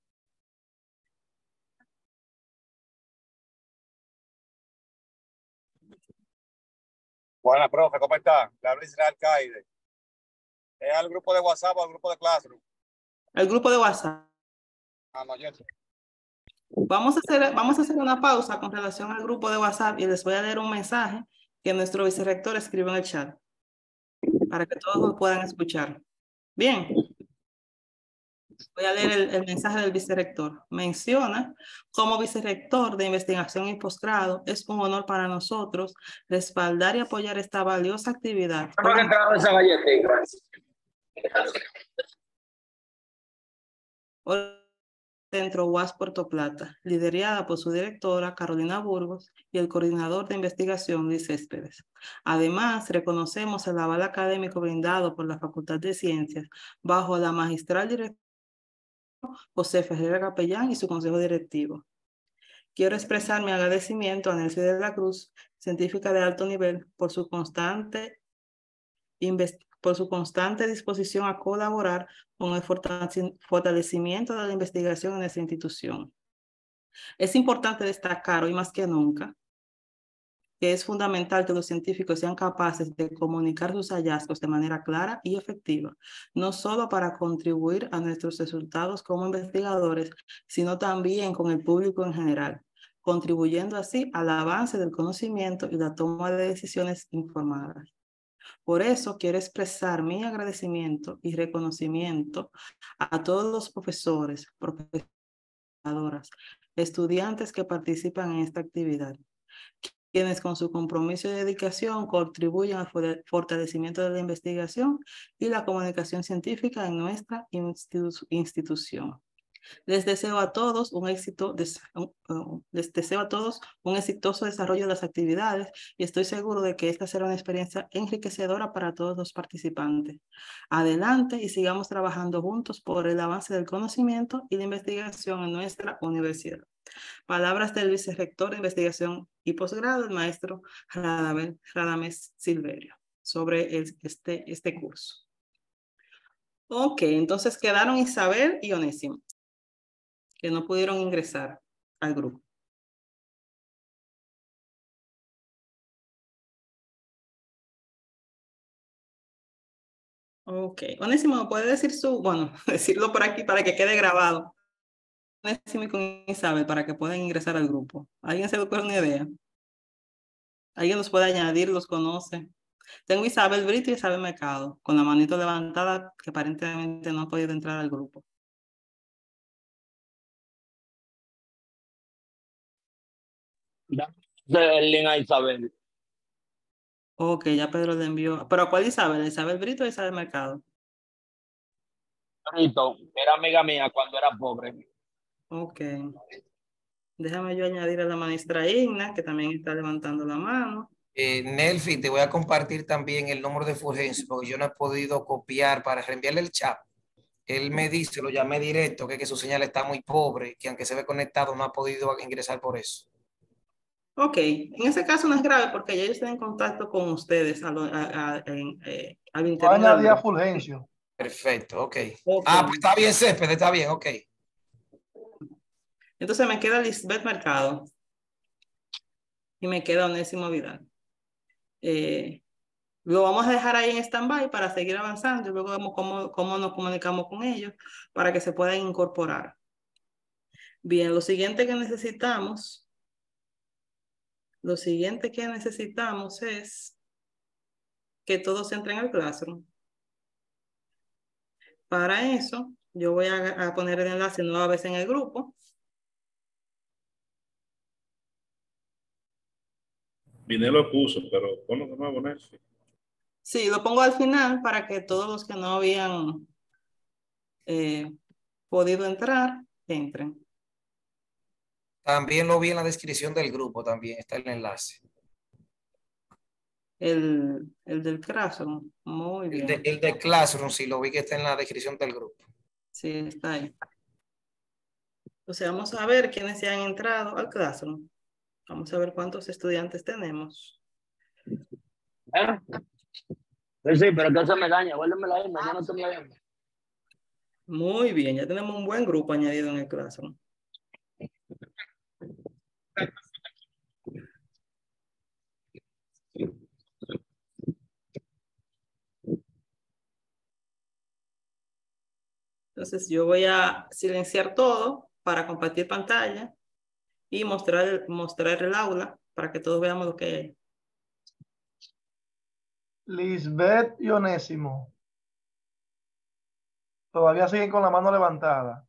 Buenas, profe, ¿cómo está? Le habla Israel Caide. ¿Es al grupo de WhatsApp o al grupo de Classroom? El grupo de WhatsApp. Ah, no, yo sé. Vamos a hacer una pausa con relación al grupo de WhatsApp y les voy a leer un mensaje que nuestro vicerrector escribió en el chat para que todos lo puedan escuchar. Bien. Voy a leer el mensaje del vicerrector. Menciona, como vicerrector de investigación y posgrado, es un honor para nosotros respaldar y apoyar esta valiosa actividad. Centro UAS Puerto Plata, liderada por su directora Carolina Burgos y el coordinador de investigación Luis Céspedes. Además, reconocemos el aval académico brindado por la Facultad de Ciencias bajo la magistral directora José Ferreira Capellán y su consejo directivo. Quiero expresar mi agradecimiento a Nelcy de la Cruz, científica de alto nivel, por su constante disposición a colaborar con el fortalecimiento de la investigación en esta institución. Es importante destacar hoy más que nunca que es fundamental que los científicos sean capaces de comunicar sus hallazgos de manera clara y efectiva, no solo para contribuir a nuestros resultados como investigadores, sino también con el público en general, contribuyendo así al avance del conocimiento y la toma de decisiones informadas. Por eso quiero expresar mi agradecimiento y reconocimiento a todos los profesores, profesoras, estudiantes que participan en esta actividad, quienes con su compromiso y dedicación contribuyen al fortalecimiento de la investigación y la comunicación científica en nuestra institución. Les deseo a todos un exitoso desarrollo de las actividades y estoy seguro de que esta será una experiencia enriquecedora para todos los participantes. Adelante y sigamos trabajando juntos por el avance del conocimiento y la investigación en nuestra universidad. Palabras del vicerrector de investigación y posgrado, el maestro Radamés Silverio, sobre este curso. Ok, entonces quedaron Isabel y Onésimo, que no pudieron ingresar al grupo. Ok, Onésimo, ¿puede decir decirlo por aquí para que quede grabado? Onésimo y con Isabel para que puedan ingresar al grupo. ¿Alguien se le ocurre una idea? ¿Alguien los puede añadir, los conoce? Tengo Isabel Brito y Isabel Mercado, con la manito levantada, que aparentemente no ha podido entrar al grupo. El link a Isabel. Ok, ya Pedro le envió. ¿Pero a cuál Isabel? ¿Isabel Brito o Isabel Mercado? Brito, era amiga mía cuando era pobre. Ok. Déjame yo añadir a la maestra Igna, que también está levantando la mano. Nelfi, te voy a compartir también el número de Fulgencio, porque yo no he podido copiar para reenviarle el chat. Él me dice, lo llamé directo, que su señal está muy pobre, que aunque se ve conectado no ha podido ingresar por eso. Ok, en ese caso no es grave porque ya ellos están en contacto con ustedes al interno. Añadí a Fulgencio. Perfecto, ok. Ah, pues está bien, Césped, está bien, ok. Entonces me queda Lisbeth Mercado y me queda Onésimo Vidal. Lo vamos a dejar ahí en stand-by para seguir avanzando y luego vemos cómo nos comunicamos con ellos para que se puedan incorporar. Bien, lo siguiente que necesitamos es que todos entren al Classroom. Para eso, yo voy a poner el enlace nueva vez en el grupo. Vine lo puso, pero ponlo de nuevo, Nelson. Sí, lo pongo al final para que todos los que no habían podido entrar, entren. También lo vi en la descripción del grupo, también está el enlace. El del Classroom, muy bien. El de Classroom, sí, lo vi que está en la descripción del grupo. Sí, está ahí. Entonces vamos a ver quiénes se han entrado al Classroom. Vamos a ver cuántos estudiantes tenemos. Sí, pero que se me daña, vuélvemela ahí, mañana te me daña. Muy bien, ya tenemos un buen grupo añadido en el Classroom. Entonces yo voy a silenciar todo para compartir pantalla y mostrar el aula para que todos veamos lo que hay. Lisbeth y Onésimo. Todavía siguen con la mano levantada.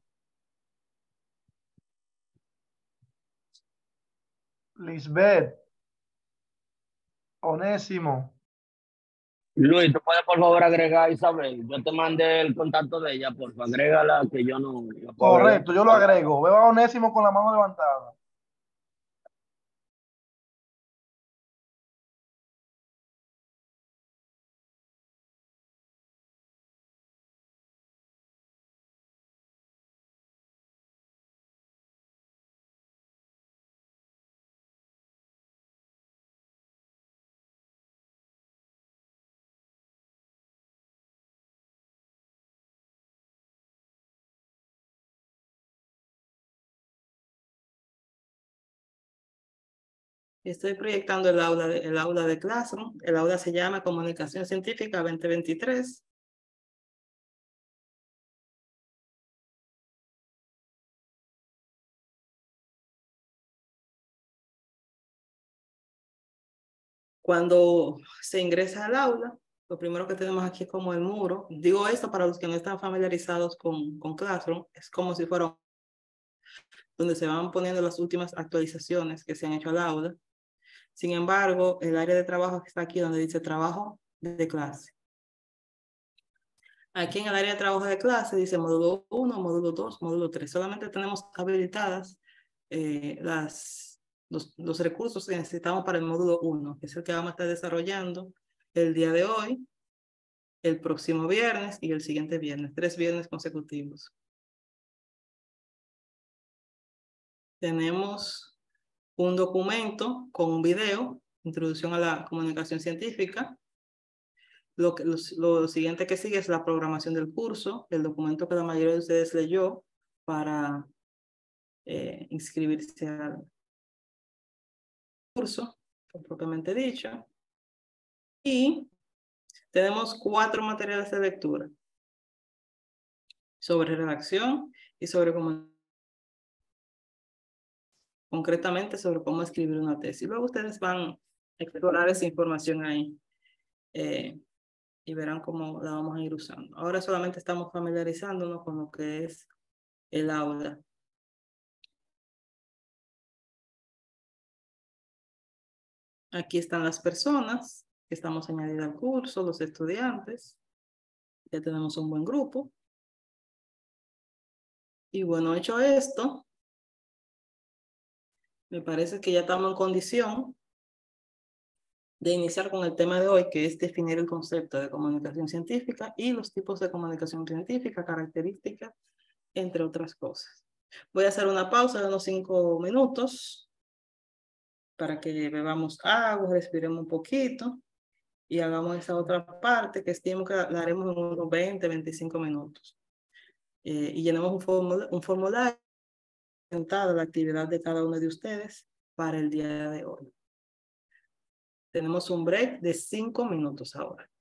Lisbeth. Onésimo. Luis, ¿tú puedes por favor agregar a Isabel? Yo te mandé el contacto de ella, por favor, agrégala que yo no puedo Correcto, agregar. yo lo agrego. Veo a Onésimo con la mano levantada. Estoy proyectando el aula de Classroom. El aula se llama Comunicación Científica 2023. Cuando se ingresa al aula, lo primero que tenemos aquí es como el muro. Digo esto para los que no están familiarizados con Classroom. Es como si fuera donde se van poniendo las últimas actualizaciones que se han hecho al aula. Sin embargo, el área de trabajo que está aquí donde dice trabajo de clase. Aquí en el área de trabajo de clase dice módulo 1, módulo 2, módulo 3. Solamente tenemos habilitadas los recursos que necesitamos para el módulo 1, que es el que vamos a estar desarrollando el día de hoy, el próximo viernes y el siguiente viernes, 3 viernes consecutivos. Tenemos un documento con un video, introducción a la comunicación científica. Lo siguiente que sigue es la programación del curso, el documento que la mayoría de ustedes leyó para inscribirse al curso, propiamente dicho. Y tenemos 4 materiales de lectura sobre redacción y sobre concretamente sobre cómo escribir una tesis. Luego ustedes van a explorar esa información ahí y verán cómo la vamos a ir usando. Ahora solamente estamos familiarizándonos con lo que es el aula. Aquí están las personas que estamos añadiendo al curso, los estudiantes. Ya tenemos un buen grupo. Y bueno, hecho esto, me parece que ya estamos en condición de iniciar con el tema de hoy, que es definir el concepto de comunicación científica y los tipos de comunicación científica, características, entre otras cosas. Voy a hacer una pausa de unos 5 minutos para que bebamos agua, respiremos un poquito y hagamos esa otra parte que estimo que la haremos en unos 20, 25 minutos. Y llenemos un formulario presentada la actividad de cada uno de ustedes para el día de hoy. Tenemos un break de 5 minutos ahora.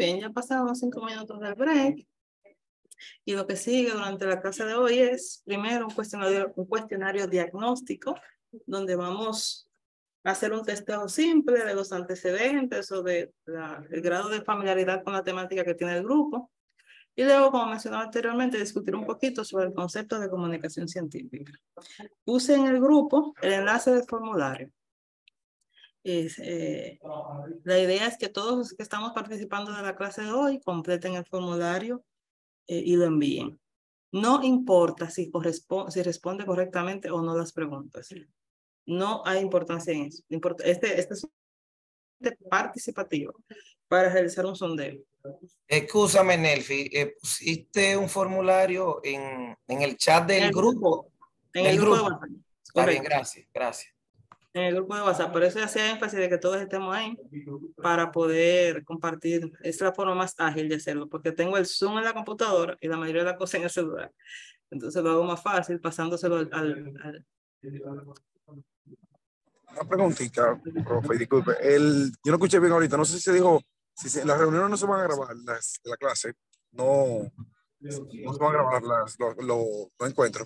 bien, ya pasaron los 5 minutos del break. Y lo que sigue durante la clase de hoy es, primero, un cuestionario diagnóstico, donde vamos a hacer un testeo simple de los antecedentes o de el grado de familiaridad con la temática que tiene el grupo. Y luego, como mencionaba anteriormente, discutir un poquito sobre el concepto de comunicación científica. Puse en el grupo el enlace del formulario. La idea es que todos los que estamos participando de la clase de hoy completen el formulario y lo envíen. No importa si responde correctamente o no las preguntas. No hay importancia en eso. Este es participativo para realizar un sondeo. Excúsame, Nelfi, pusiste un formulario en el chat del grupo. En el grupo de WhatsApp. Está bien, gracias. En el grupo de WhatsApp, por eso hacía énfasis de que todos estemos ahí para poder compartir. Es la forma más ágil de hacerlo, porque tengo el Zoom en la computadora y la mayoría de las cosas en el celular. Entonces lo hago más fácil pasándoselo al... Una preguntita, profe, disculpe. Yo no escuché bien ahorita, no sé si se dijo, si las reuniones no se van a grabar, la clase, no se van a grabar los encuentros.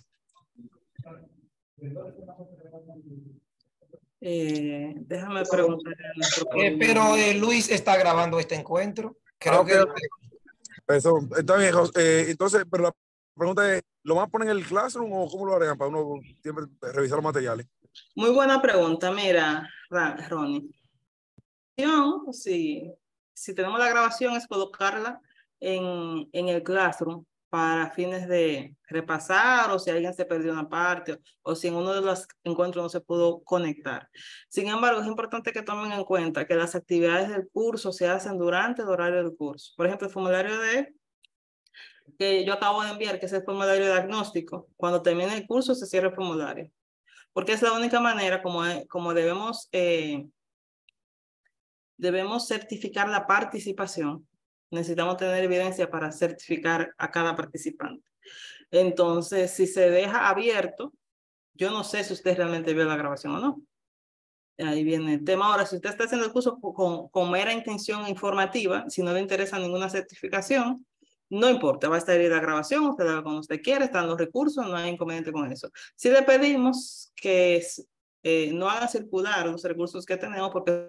Déjame preguntar a nuestro pero Luis está grabando este encuentro. Creo que... Eso, está bien, entonces, pero la pregunta es, ¿lo van a poner en el Classroom o cómo lo harán para uno siempre revisar los materiales? Muy buena pregunta. Mira, Ronnie. Si tenemos la grabación es colocarla en el Classroom para fines de repasar o si alguien se perdió una parte o si en uno de los encuentros no se pudo conectar. Sin embargo, es importante que tomen en cuenta que las actividades del curso se hacen durante el horario del curso. Por ejemplo, el formulario que yo acabo de enviar, que es el formulario diagnóstico, cuando termine el curso se cierra el formulario. Porque es la única manera como debemos certificar la participación. Necesitamos tener evidencia para certificar a cada participante. Entonces, si se deja abierto, yo no sé si usted realmente vio la grabación o no. Ahí viene el tema. Ahora, si usted está haciendo el curso con mera intención informativa, si no le interesa ninguna certificación, no importa, va a estar ahí la grabación, usted haga como usted quiera, están los recursos, no hay inconveniente con eso. Si le pedimos que no haga circular los recursos que tenemos, porque...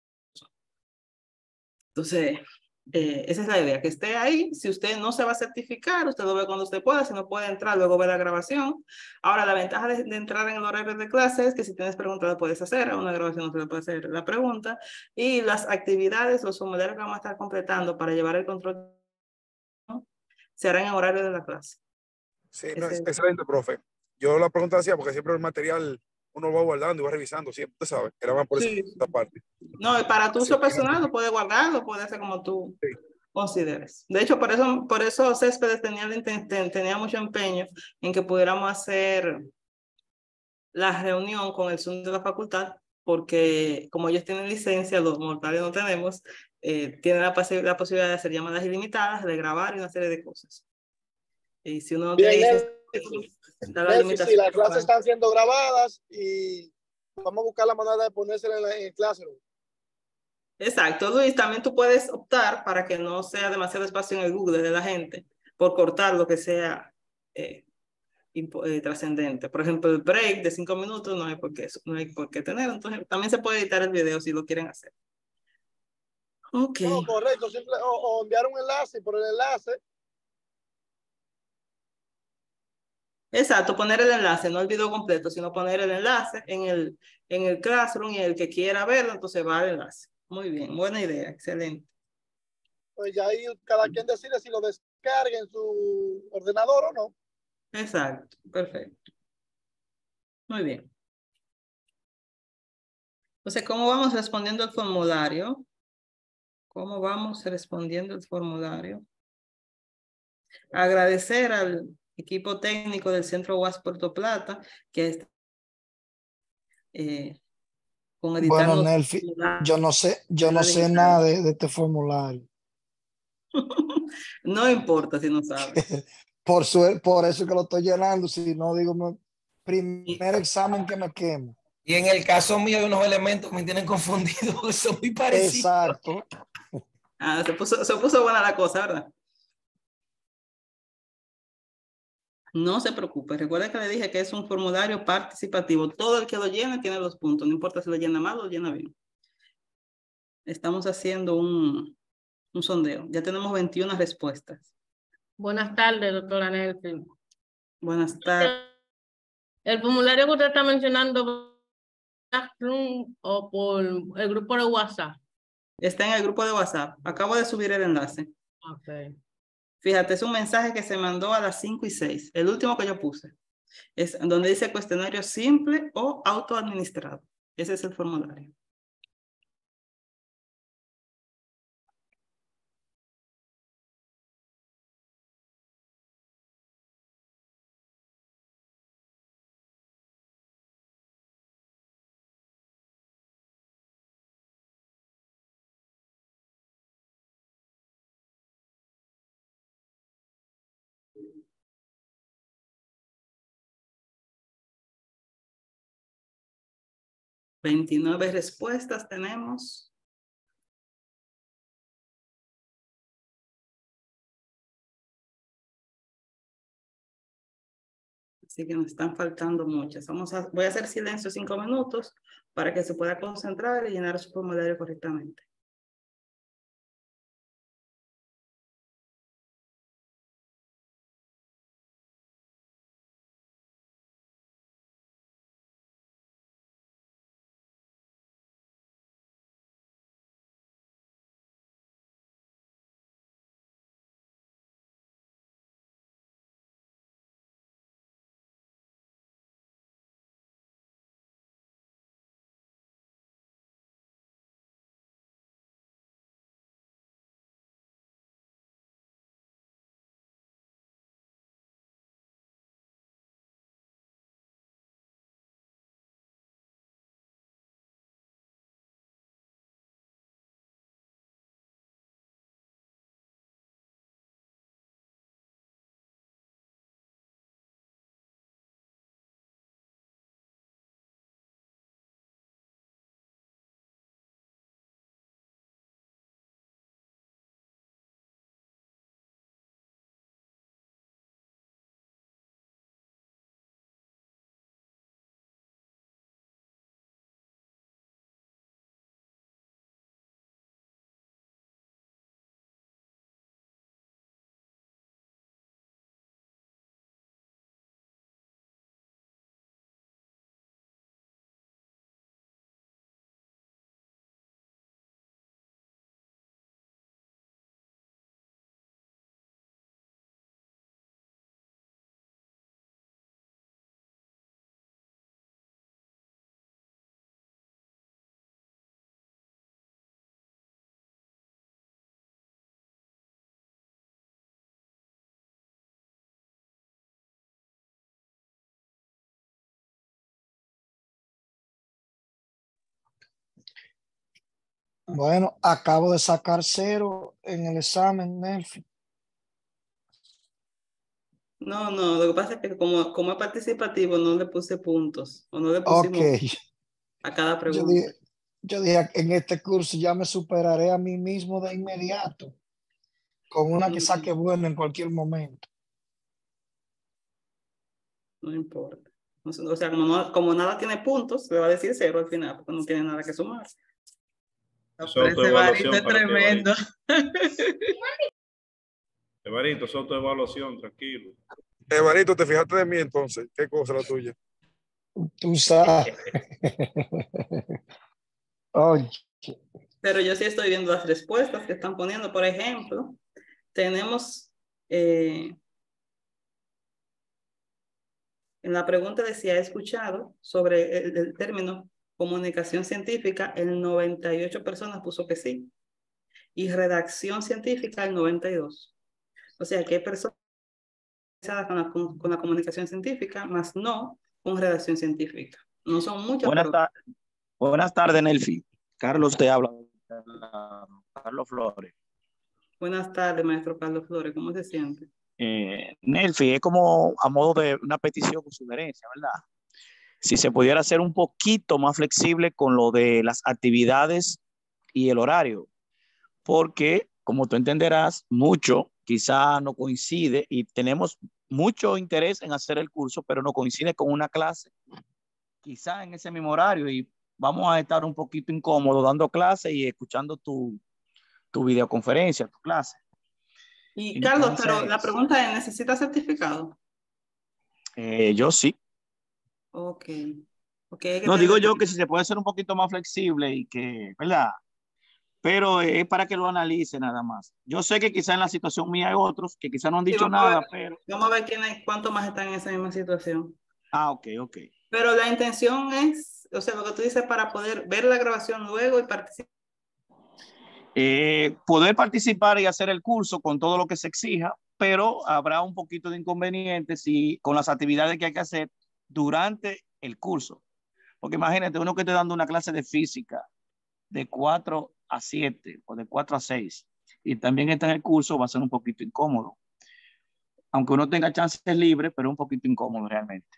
Entonces, esa es la idea, que esté ahí. Si usted no se va a certificar, usted lo ve cuando usted pueda, si no puede entrar, luego ve la grabación. Ahora, la ventaja de entrar en el horario de clase es que si tienes preguntas la puedes hacer, a una grabación no se le puede hacer la pregunta, y las actividades, los formularios que vamos a estar completando para llevar el control se harán en horario de la clase. Sí, no, excelente, profe. Yo la pregunta hacía porque siempre el material uno va guardando y va revisando, siempre, usted sabe, era más por esa parte. No, y para tu uso personal lo puedes guardar, lo puedes hacer como tú consideres. De hecho, por eso Céspedes tenía mucho empeño en que pudiéramos hacer la reunión con el Zoom de la facultad, porque como ellos tienen licencia, los mortales no tenemos, tienen la posibilidad de hacer llamadas ilimitadas, de grabar y una serie de cosas. Y si uno no tiene licencia, sí, las clases están siendo grabadas y vamos a buscar la manera de ponérselas en el Classroom. Exacto, Luis, también tú puedes optar para que no sea demasiado espacio en el Google de la gente, por cortar lo que sea trascendente. Por ejemplo, el break de 5 minutos no hay por qué tener, entonces también se puede editar el video si lo quieren hacer. Ok. No, correcto, o enviar un enlace y por el enlace. Exacto, poner el enlace, no el video completo, sino poner el enlace en el Classroom y el que quiera verlo, entonces va al enlace. Muy bien, buena idea, excelente. Pues ya ahí cada quien decide si lo descarga en su ordenador o no. Exacto, perfecto. Muy bien. Entonces, ¿cómo vamos respondiendo el formulario? ¿Cómo vamos respondiendo el formulario? Agradecer al equipo técnico del Centro UAS Puerto Plata, que está con editar. Bueno, Nelfi, yo no sé nada de este formulario. No importa si no sabes. Por eso que lo estoy llenando, si no digo, primer examen que me quemo. Y en el caso mío hay unos elementos que me tienen confundido, son muy parecidos. Exacto. Se puso buena la cosa, ¿verdad? No se preocupe. Recuerda que le dije que es un formulario participativo. Todo el que lo llene tiene 2 puntos. No importa si lo llena mal o lo llena bien. Estamos haciendo un sondeo. Ya tenemos 21 respuestas. Buenas tardes, doctora Nelson. Buenas tardes. El formulario que usted está mencionando, o por el grupo de WhatsApp. Está en el grupo de WhatsApp. Acabo de subir el enlace. Okay. Fíjate, es un mensaje que se mandó a las 5:06. El último que yo puse. Es donde dice cuestionario simple o autoadministrado. Ese es el formulario. $29 respuestas tenemos. Así que nos están faltando muchas. Voy a hacer silencio 5 minutos para que se pueda concentrar y llenar su formulario correctamente. Bueno, acabo de sacar 0 en el examen, Nelfi. No, lo que pasa es que como es participativo, no le puse puntos. O no le pusimos a cada pregunta. Yo dije, en este curso ya me superaré a mí mismo de inmediato. Con una que saque buena en cualquier momento. No importa. O sea, como nada tiene puntos, le va a decir 0 al final, porque no tiene nada que sumar. Ese Barito es tremendo. Evarito, eso es tu evaluación, tranquilo. Evarito, ¿te fijaste de mí entonces? ¿Qué cosa la tuya? Tú sabes. Oye. Pero yo sí estoy viendo las respuestas que están poniendo. Por ejemplo, tenemos en la pregunta decía, he escuchado sobre el término comunicación científica, el 98 personas puso que sí. Y redacción científica, el 92. O sea, que hay personas con la comunicación científica, más no con redacción científica. No son muchas. Buenas tardes, Nelfi. Carlos te habla. Carlos Flores. Buenas tardes, maestro Carlos Flores. ¿Cómo se siente? Nelfi, es como a modo de una petición con sugerencia, ¿verdad? Si se pudiera hacer un poquito más flexible con lo de las actividades y el horario. porque, como tú entenderás, mucho quizá no coincide y tenemos mucho interés en hacer el curso, pero no coincide con una clase, quizá en ese mismo horario, y vamos a estar un poquito incómodos dando clase y escuchando tu videoconferencia, tu clase. Y Carlos, pero la Entonces, pregunta es, ¿necesita certificado? yo sí. Ok. Ok, hay que No, digo tener... yo que si se puede ser un poquito más flexible y que, ¿verdad? Pero es para que lo analice nada más. Yo sé que quizá en la situación mía hay otros que quizá no han Sí, dicho nada, pero... vamos a ver cuántos más están en esa misma situación. Ah, ok, ok. Pero la intención es, o sea, lo que tú dices para poder ver la grabación luego y participar. Poder participar y hacer el curso con todo lo que se exija, pero habrá un poquito de inconvenientes y con las actividades que hay que hacer durante el curso. Porque imagínate, uno que esté dando una clase de física de 4 a 7 o de 4 a 6 y también está en el curso, va a ser un poquito incómodo. Aunque uno tenga chances libres, pero un poquito incómodo realmente.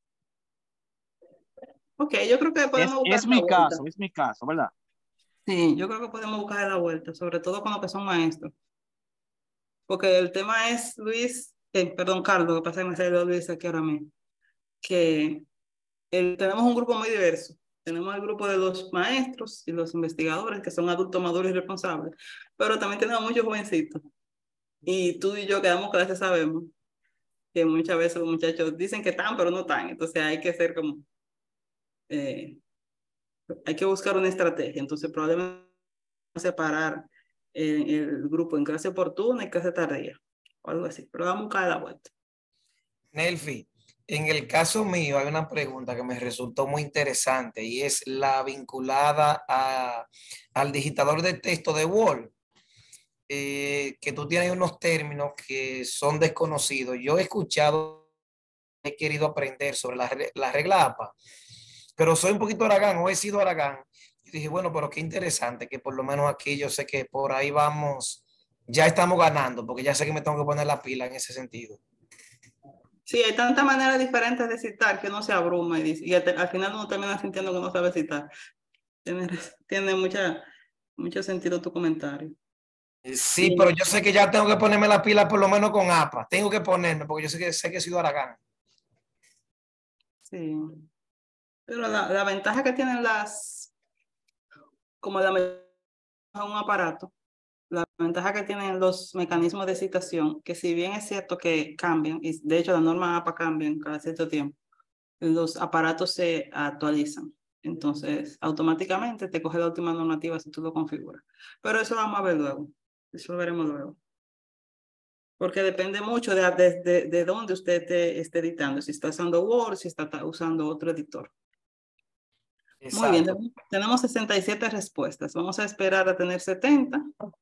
Ok, yo creo que podemos buscar la vuelta. Es mi caso, ¿verdad? Sí, yo creo que podemos buscar la vuelta, sobre todo con los que son maestros. Porque el tema es, Luis, perdón, Carlos, lo que pasa es que me salió Luis aquí ahora mismo, que tenemos un grupo muy diverso. Tenemos el grupo de los maestros y los investigadores, que son adultos maduros y responsables, pero también tenemos muchos jovencitos. Y tú y yo que damos clases sabemos que muchas veces los muchachos dicen que están, pero no están. Entonces hay que ser como, eh, hay que buscar una estrategia. Entonces probablemente separar el grupo en clase oportuna y clase tardía, o algo así. Pero vamos a buscar la vuelta. Nelfi, en el caso mío hay una pregunta que me resultó muy interesante y es la vinculada al digitador de texto de Word. Que tú tienes unos términos que son desconocidos. Yo he escuchado, he querido aprender sobre la regla APA, pero soy un poquito haragán o he sido haragán. Y dije, bueno, pero qué interesante que por lo menos aquí yo sé que por ahí vamos, ya estamos ganando, porque ya sé que me tengo que poner la pila en ese sentido. Sí, hay tantas maneras diferentes de citar que uno se abruma y, dice, y al final uno termina sintiendo que no sabe citar. Tiene mucho sentido tu comentario. Sí, Y, pero yo sé que ya tengo que ponerme la pila por lo menos con APA. Tengo que ponerme, porque yo sé que he sido haragán. sí. Pero la ventaja que tienen como la un aparato, la ventaja que tienen los mecanismos de citación, que si bien es cierto que cambian, y de hecho la norma APA cambian cada cierto tiempo, los aparatos se actualizan. Entonces, automáticamente te coge la última normativa si tú lo configuras. Pero eso vamos a ver luego. Eso lo veremos luego. Porque depende mucho de dónde usted esté editando. Si está usando Word, si está usando otro editor. Muy bien, Exacto. tenemos 67 respuestas. Vamos a esperar a tener 70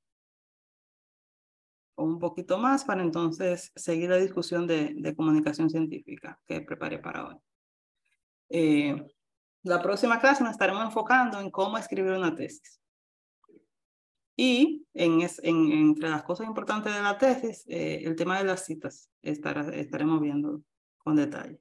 o un poquito más para entonces seguir la discusión de comunicación científica que preparé para hoy. La próxima clase nos estaremos enfocando en cómo escribir una tesis. Y entre las cosas importantes de la tesis, el tema de las citas estaremos viendo con detalle.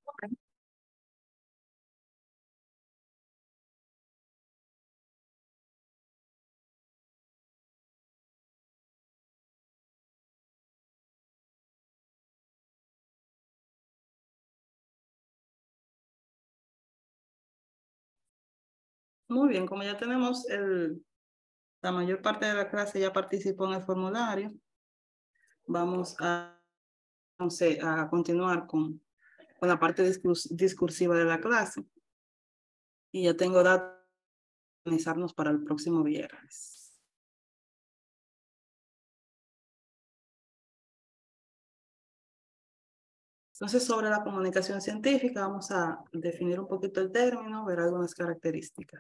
Muy bien, como ya tenemos la mayor parte de la clase ya participó en el formulario, vamos a continuar con la parte discursiva de la clase. Y ya tengo datos para organizarnos para el próximo viernes. Entonces, sobre la comunicación científica, vamos a definir un poquito el término, ver algunas características.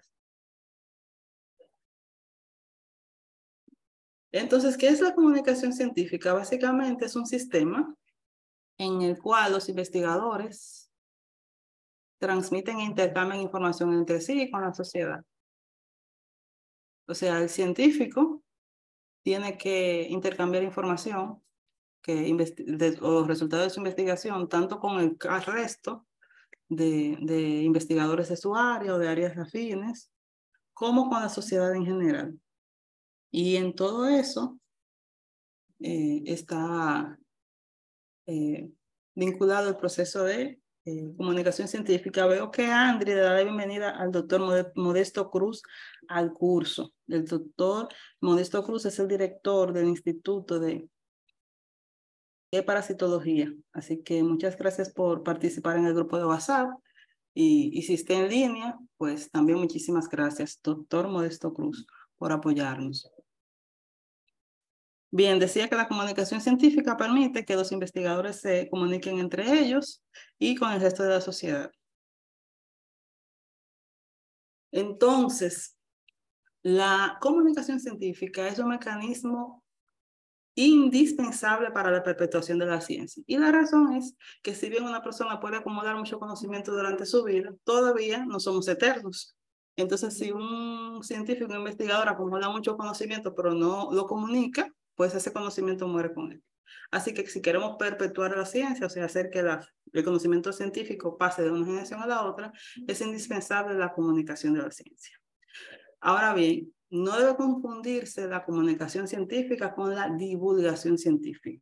Entonces, ¿qué es la comunicación científica? Básicamente es un sistema en el cual los investigadores transmiten e intercambian información entre sí y con la sociedad. O sea, el científico tiene que intercambiar información de los resultados de su investigación, tanto con el resto de investigadores de su área o de áreas afines, como con la sociedad en general. Y en todo eso está vinculado el proceso de comunicación científica. Veo que Andri le da la bienvenida al doctor Modesto Cruz al curso. El doctor Modesto Cruz es el director del Instituto de Parasitología. Así que muchas gracias por participar en el grupo de WhatsApp. Y si está en línea, pues también muchísimas gracias, doctor Modesto Cruz, por apoyarnos. Bien, decía que la comunicación científica permite que los investigadores se comuniquen entre ellos y con el resto de la sociedad. Entonces, la comunicación científica es un mecanismo indispensable para la perpetuación de la ciencia. Y la razón es que si bien una persona puede acumular mucho conocimiento durante su vida, todavía no somos eternos. Entonces, si un científico o investigador acumula mucho conocimiento pero no lo comunica, pues ese conocimiento muere con él. Así que si queremos perpetuar la ciencia, o sea, hacer que el conocimiento científico pase de una generación a la otra, es indispensable la comunicación de la ciencia. Ahora bien, no debe confundirse la comunicación científica con la divulgación científica.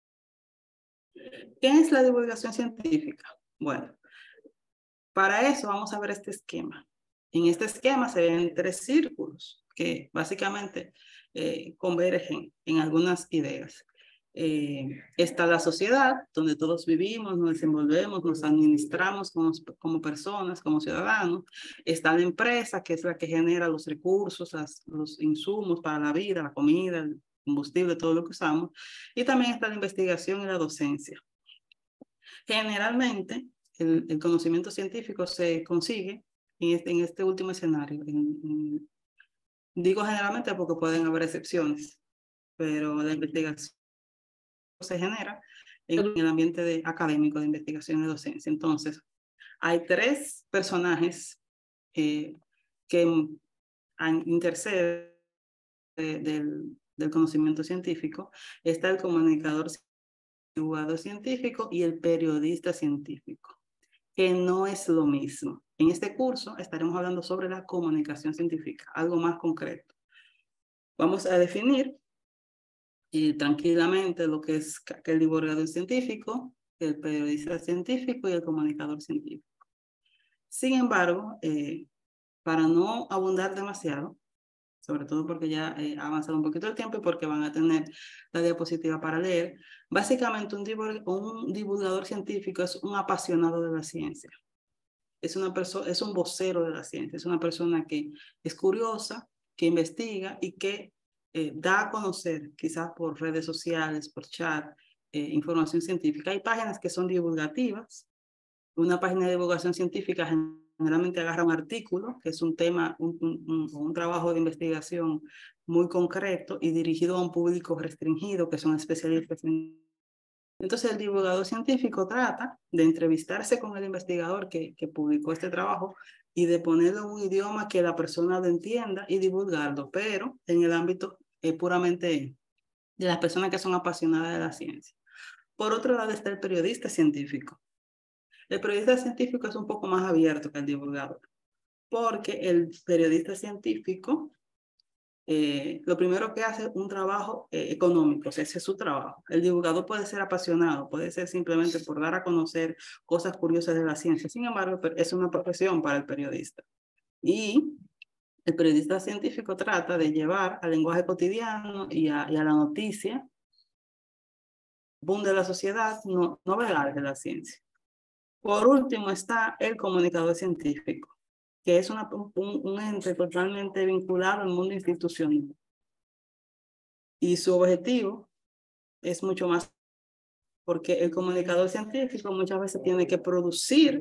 ¿Qué es la divulgación científica? Bueno, para eso vamos a ver este esquema. En este esquema se ven 3 círculos que básicamente convergen en algunas ideas. Está la sociedad, donde todos vivimos, nos desenvolvemos, nos administramos como personas, como ciudadanos. Está la empresa, que es la que genera los recursos, los insumos para la vida, la comida, el combustible, todo lo que usamos. Y también está la investigación y la docencia. Generalmente, el conocimiento científico se consigue en este último escenario. Digo generalmente porque pueden haber excepciones, pero la investigación se genera en el ambiente académico de investigación y docencia. Entonces, hay 3 personajes que interceden del conocimiento científico. Está el comunicador, divulgador científico y el periodista científico, que no es lo mismo. En este curso estaremos hablando sobre la comunicación científica, algo más concreto. Vamos a definir tranquilamente lo que es el divulgador científico, el periodista científico y el comunicador científico. Sin embargo, para no abundar demasiado, sobre todo porque ya ha avanzado un poquito el tiempo y porque van a tener la diapositiva para leer, básicamente un divulgador científico es un apasionado de la ciencia. Es un vocero de la ciencia, es una persona que es curiosa, que investiga y que da a conocer, quizás por redes sociales, por chat, información científica. Hay páginas que son divulgativas. Una página de divulgación científica generalmente agarra un artículo, que es un tema, un trabajo de investigación muy concreto y dirigido a un público restringido, que son especialistas. Entonces, el divulgador científico trata de entrevistarse con el investigador que publicó este trabajo y de ponerlo en un idioma que la persona lo entienda y divulgarlo, pero en el ámbito puramente de las personas que son apasionadas de la ciencia. Por otro lado está el periodista científico. El periodista científico es un poco más abierto que el divulgador, porque el periodista científico lo primero que hace es un trabajo económico, o sea, ese es su trabajo. El divulgador puede ser apasionado, puede ser simplemente por dar a conocer cosas curiosas de la ciencia. Sin embargo, es una profesión para el periodista. Y el periodista científico trata de llevar al lenguaje cotidiano y a la noticia, boom de la sociedad, novedades de la ciencia. Por último está el comunicador científico, que es un ente totalmente vinculado al mundo institucional. Y su objetivo es mucho más, porque el comunicador científico muchas veces tiene que producir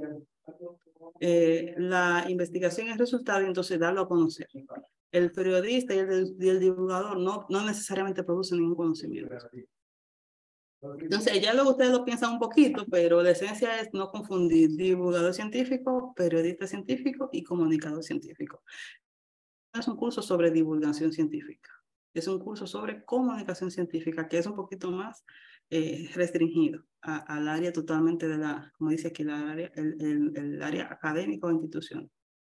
la investigación y el resultado y entonces darlo a conocer. El periodista y el divulgador no necesariamente producen ningún conocimiento. Entonces, ya luego ustedes lo piensan un poquito, pero la esencia es no confundir divulgador científico, periodista científico y comunicador científico. No es un curso sobre divulgación científica, es un curso sobre comunicación científica, que es un poquito más restringido al área totalmente de la, como dice aquí, el área académica o institucional.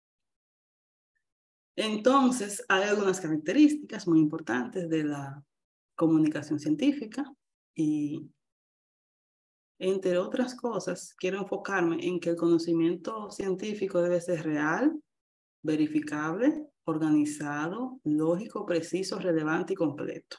Entonces, hay algunas características muy importantes de la comunicación científica y, entre otras cosas, quiero enfocarme en que el conocimiento científico debe ser real, verificable, organizado, lógico, preciso, relevante y completo.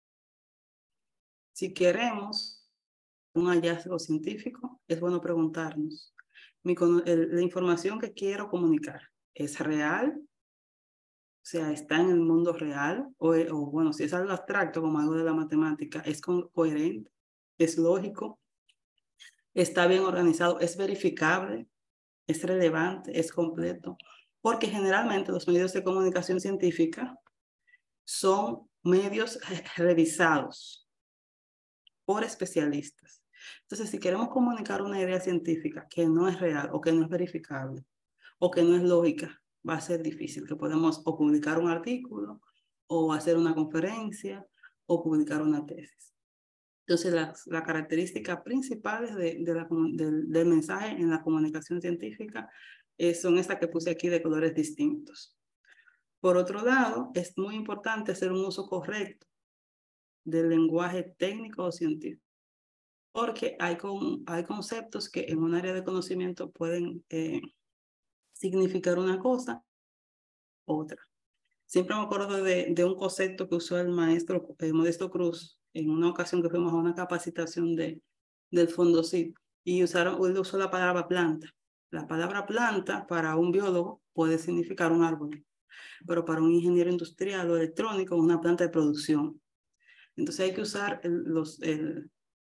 Si queremos un hallazgo científico, es bueno preguntarnos, la información que quiero comunicar, ¿es real? O sea, ¿está en el mundo real? O bueno, si es algo abstracto como algo de la matemática, ¿es coherente? ¿Es lógico? ¿Está bien organizado? ¿Es verificable? ¿Es relevante? ¿Es completo? Porque generalmente los medios de comunicación científica son medios revisados por especialistas. Entonces, si queremos comunicar una idea científica que no es real o que no es verificable o que no es lógica, va a ser difícil, que podemos o publicar un artículo o hacer una conferencia o publicar una tesis. Entonces, las características principales del mensaje en la comunicación científica son estas que puse aquí de colores distintos. Por otro lado, es muy importante hacer un uso correcto del lenguaje técnico o científico, porque hay conceptos que en un área de conocimiento pueden significar una cosa, otra. Siempre me acuerdo de un concepto que usó el maestro Modesto Cruz en una ocasión que fuimos a una capacitación del Fondosit y él usó la palabra planta. La palabra planta para un biólogo puede significar un árbol, pero para un ingeniero industrial o electrónico una planta de producción. Entonces hay que usar el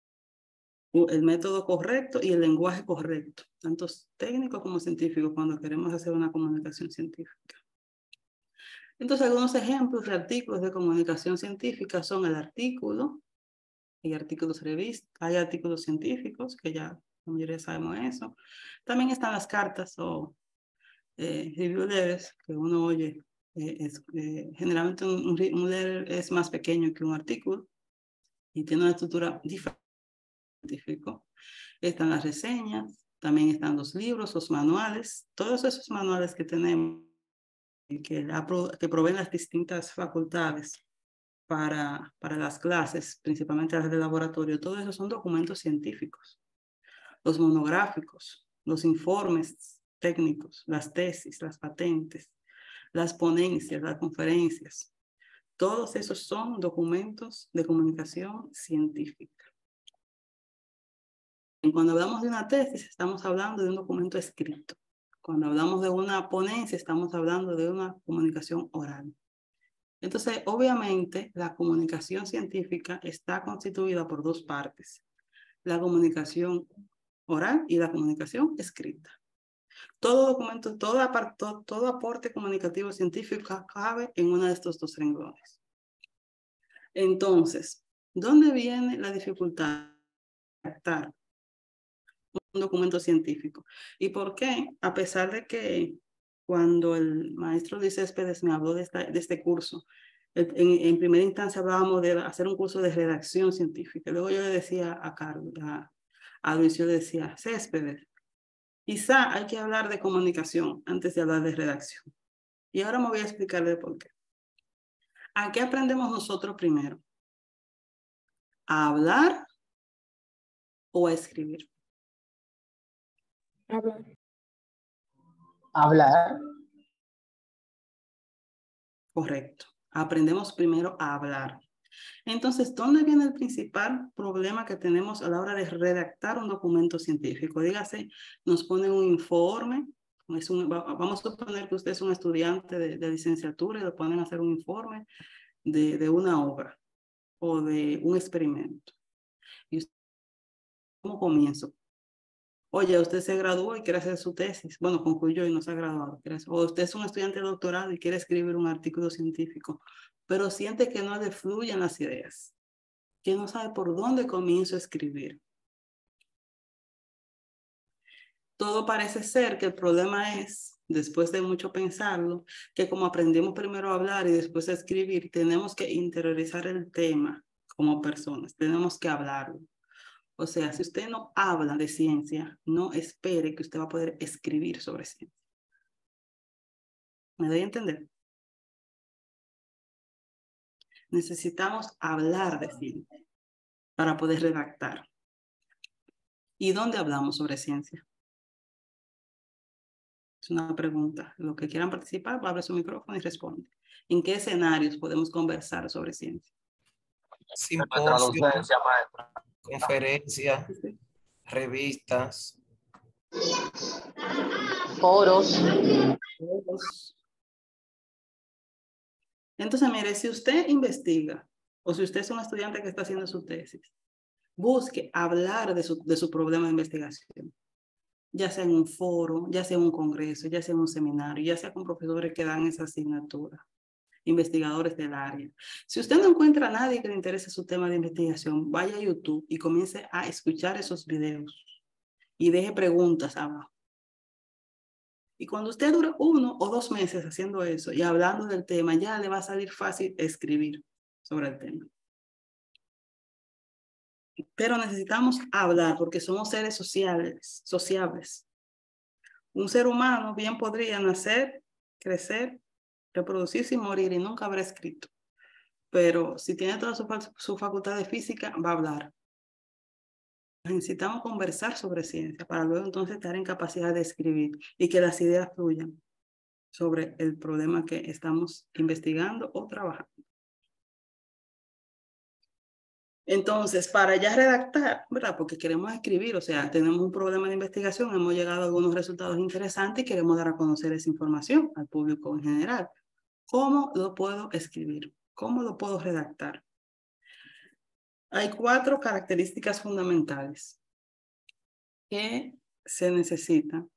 método correcto y el lenguaje correcto, tanto técnico como científico, cuando queremos hacer una comunicación científica. Entonces, algunos ejemplos de artículos de comunicación científica son el artículo, hay artículos revistas, hay artículos científicos, que ya la mayoría sabemos eso. También están las cartas o review letters, que uno oye. Generalmente un letter es más pequeño que un artículo y tiene una estructura diferente. Están las reseñas, también están los libros, los manuales, todos esos manuales que tenemos que proveen las distintas facultades para las clases, principalmente las de laboratorio, todo eso son documentos científicos. Los monográficos, los informes técnicos, las tesis, las patentes, las ponencias, las conferencias, todos esos son documentos de comunicación científica. Y cuando hablamos de una tesis, estamos hablando de un documento escrito. Cuando hablamos de una ponencia, estamos hablando de una comunicación oral. Entonces, obviamente, la comunicación científica está constituida por dos partes. La comunicación oral y la comunicación escrita. Todo documento, todo aporte comunicativo científico cabe en uno de estos dos renglones. Entonces, ¿dónde viene la dificultad de redactar un documento científico? ¿Y por qué? A pesar de que cuando el maestro Luis Céspedes me habló de este curso, en primera instancia hablábamos de hacer un curso de redacción científica. Luego yo le decía a Carlos, a Luis, yo le decía, Céspedes, Quizá hay que hablar de comunicación antes de hablar de redacción. Y ahora me voy a explicarle por qué. ¿A qué aprendemos nosotros primero? ¿A hablar o a escribir? Hablar. Hablar. Correcto. Aprendemos primero a hablar. Entonces, ¿dónde viene el principal problema que tenemos a la hora de redactar un documento científico? Dígase, nos ponen un informe, vamos a suponer que usted es un estudiante de licenciatura y le ponen a hacer un informe de una obra o de un experimento. Y usted, ¿cómo comienzo? Oye, usted se graduó y quiere hacer su tesis. Bueno, concluyó y no se ha graduado. O usted es un estudiante de doctorado y quiere escribir un artículo científico, pero siente que no le fluyen las ideas, que no sabe por dónde comienzo a escribir. Todo parece ser que el problema es, después de mucho pensarlo, que como aprendimos primero a hablar y después a escribir, tenemos que interiorizar el tema como personas, tenemos que hablarlo. O sea, si usted no habla de ciencia, no espere que usted va a poder escribir sobre ciencia. ¿Me doy a entender? Necesitamos hablar de ciencia para poder redactar. ¿Y dónde hablamos sobre ciencia? Es una pregunta. Los que quieran participar, abre su micrófono y responde. ¿En qué escenarios podemos conversar sobre ciencia? Simposio, conferencias, revistas, foros. Entonces, mire, si usted investiga o si usted es un estudiante que está haciendo su tesis, busque hablar de su problema de investigación, ya sea en un foro, ya sea en un congreso, ya sea en un seminario, ya sea con profesores que dan esa asignatura, investigadores del área. Si usted no encuentra a nadie que le interese su tema de investigación, vaya a YouTube y comience a escuchar esos videos y deje preguntas abajo. Y cuando usted dure 1 o 2 meses haciendo eso y hablando del tema, ya le va a salir fácil escribir sobre el tema. Pero necesitamos hablar porque somos seres sociables. Un ser humano bien podría nacer, crecer, reproducirse y morir y nunca habrá escrito. Pero si tiene toda su facultad de física, va a hablar. Necesitamos conversar sobre ciencia para luego entonces estar en capacidad de escribir y que las ideas fluyan sobre el problema que estamos investigando o trabajando. Entonces, para ya redactar, ¿verdad? Porque queremos escribir, o sea, tenemos un problema de investigación, hemos llegado a algunos resultados interesantes y queremos dar a conocer esa información al público en general. ¿Cómo lo puedo escribir? ¿Cómo lo puedo redactar? Hay 4 características fundamentales que se necesitan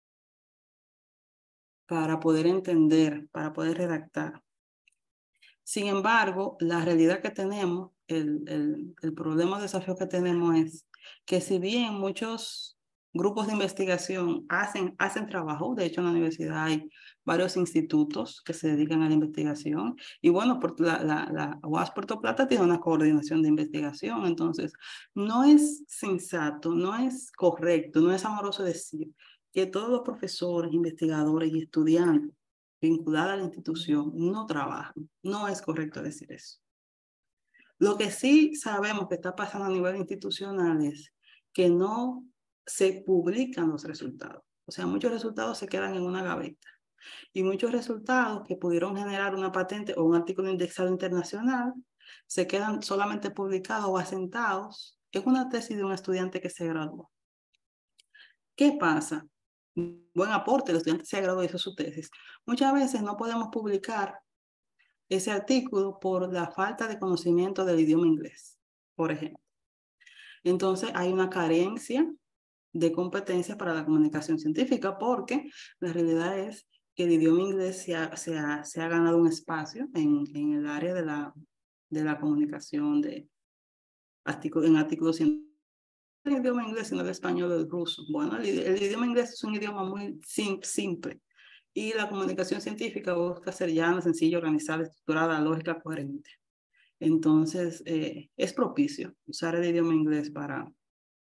para poder entender, para poder redactar. Sin embargo, la realidad que tenemos, el problema o desafío que tenemos es que si bien muchos grupos de investigación hacen trabajo, de hecho en la universidad hay varios institutos que se dedican a la investigación y bueno, la UAS Puerto Plata tiene una coordinación de investigación, entonces no es sensato, no es correcto, no es amoroso decir que todos los profesores, investigadores y estudiantes vinculada a la institución no trabajan. No es correcto decir eso. Lo que sí sabemos que está pasando a nivel institucional es que no se publican los resultados. O sea, muchos resultados se quedan en una gaveta. Y muchos resultados que pudieron generar una patente o un artículo indexado internacional se quedan solamente publicados o asentados en una tesis de un estudiante que se graduó. ¿Qué pasa? Buen aporte, el estudiante se graduó y hizo su tesis. Muchas veces no podemos publicar ese artículo por la falta de conocimiento del idioma inglés, por ejemplo. Entonces hay una carencia de competencias para la comunicación científica porque la realidad es que el idioma inglés se ha ganado un espacio en el área de la comunicación en artículos científicos. El idioma inglés, sino el español o el ruso. Bueno, el idioma inglés es un idioma muy simple y la comunicación científica busca ser llana, sencilla, organizada, estructurada, lógica, coherente. Entonces, es propicio usar el idioma inglés para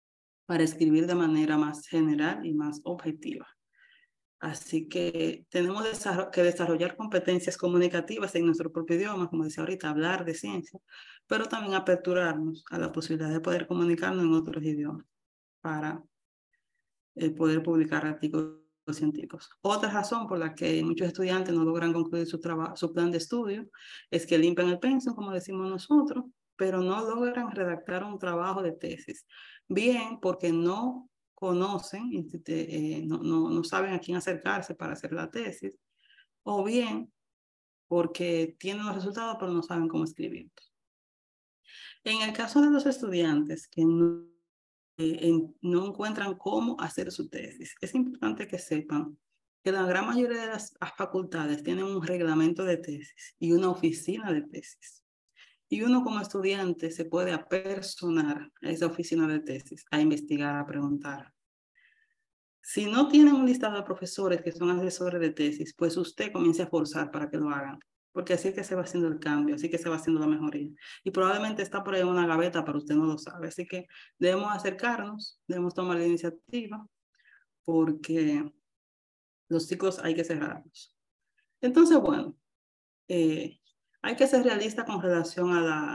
para escribir de manera más general y más objetiva. Así que tenemos que desarrollar competencias comunicativas en nuestro propio idioma, como decía ahorita, hablar de ciencia, pero también aperturarnos a la posibilidad de poder comunicarnos en otros idiomas para poder publicar artículos científicos. Otra razón por la que muchos estudiantes no logran concluir su plan de estudio es que limpian el pensum, como decimos nosotros, pero no logran redactar un trabajo de tesis. Bien, porque no conocen, no saben a quién acercarse para hacer la tesis, o bien porque tienen los resultados pero no saben cómo escribirlos. En el caso de los estudiantes que no encuentran cómo hacer su tesis, es importante que sepan que la gran mayoría de las facultades tienen un reglamento de tesis y una oficina de tesis. Y uno como estudiante se puede apersonar a esa oficina de tesis, a investigar, a preguntar. Si no tienen un listado de profesores que son asesores de tesis, pues usted comience a forzar para que lo hagan, porque así es que se va haciendo el cambio, así que se va haciendo la mejoría. Y probablemente está por ahí en una gaveta, pero usted no lo sabe. Así que debemos acercarnos, debemos tomar la iniciativa, porque los ciclos hay que cerrarlos. Entonces, bueno, hay que ser realista con relación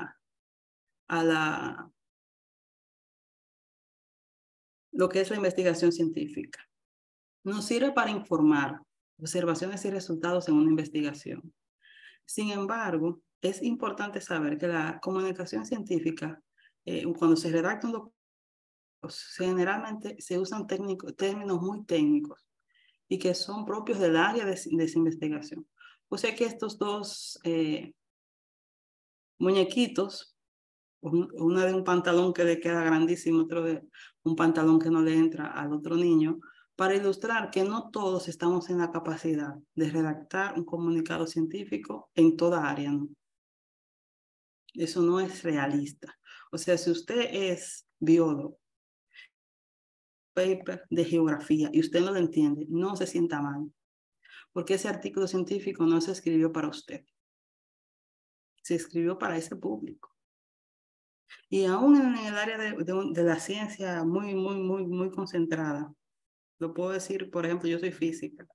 a lo que es la investigación científica. Nos sirve para informar observaciones y resultados en una investigación. Sin embargo, es importante saber que la comunicación científica, cuando se redacta un documento, generalmente se usan términos muy técnicos y que son propios del área de esa investigación. O sea que estos dos muñequitos, una de un pantalón que le queda grandísimo, otro de un pantalón que no le entra al otro niño, para ilustrar que no todos estamos en la capacidad de redactar un comunicado científico en toda área, ¿no? Eso no es realista. O sea, si usted es biólogo, paper de geografía, y usted no lo entiende, no se sienta mal, porque ese artículo científico no se escribió para usted. Se escribió para ese público. Y aún en el área de la ciencia muy concentrada, lo puedo decir, por ejemplo, yo soy física.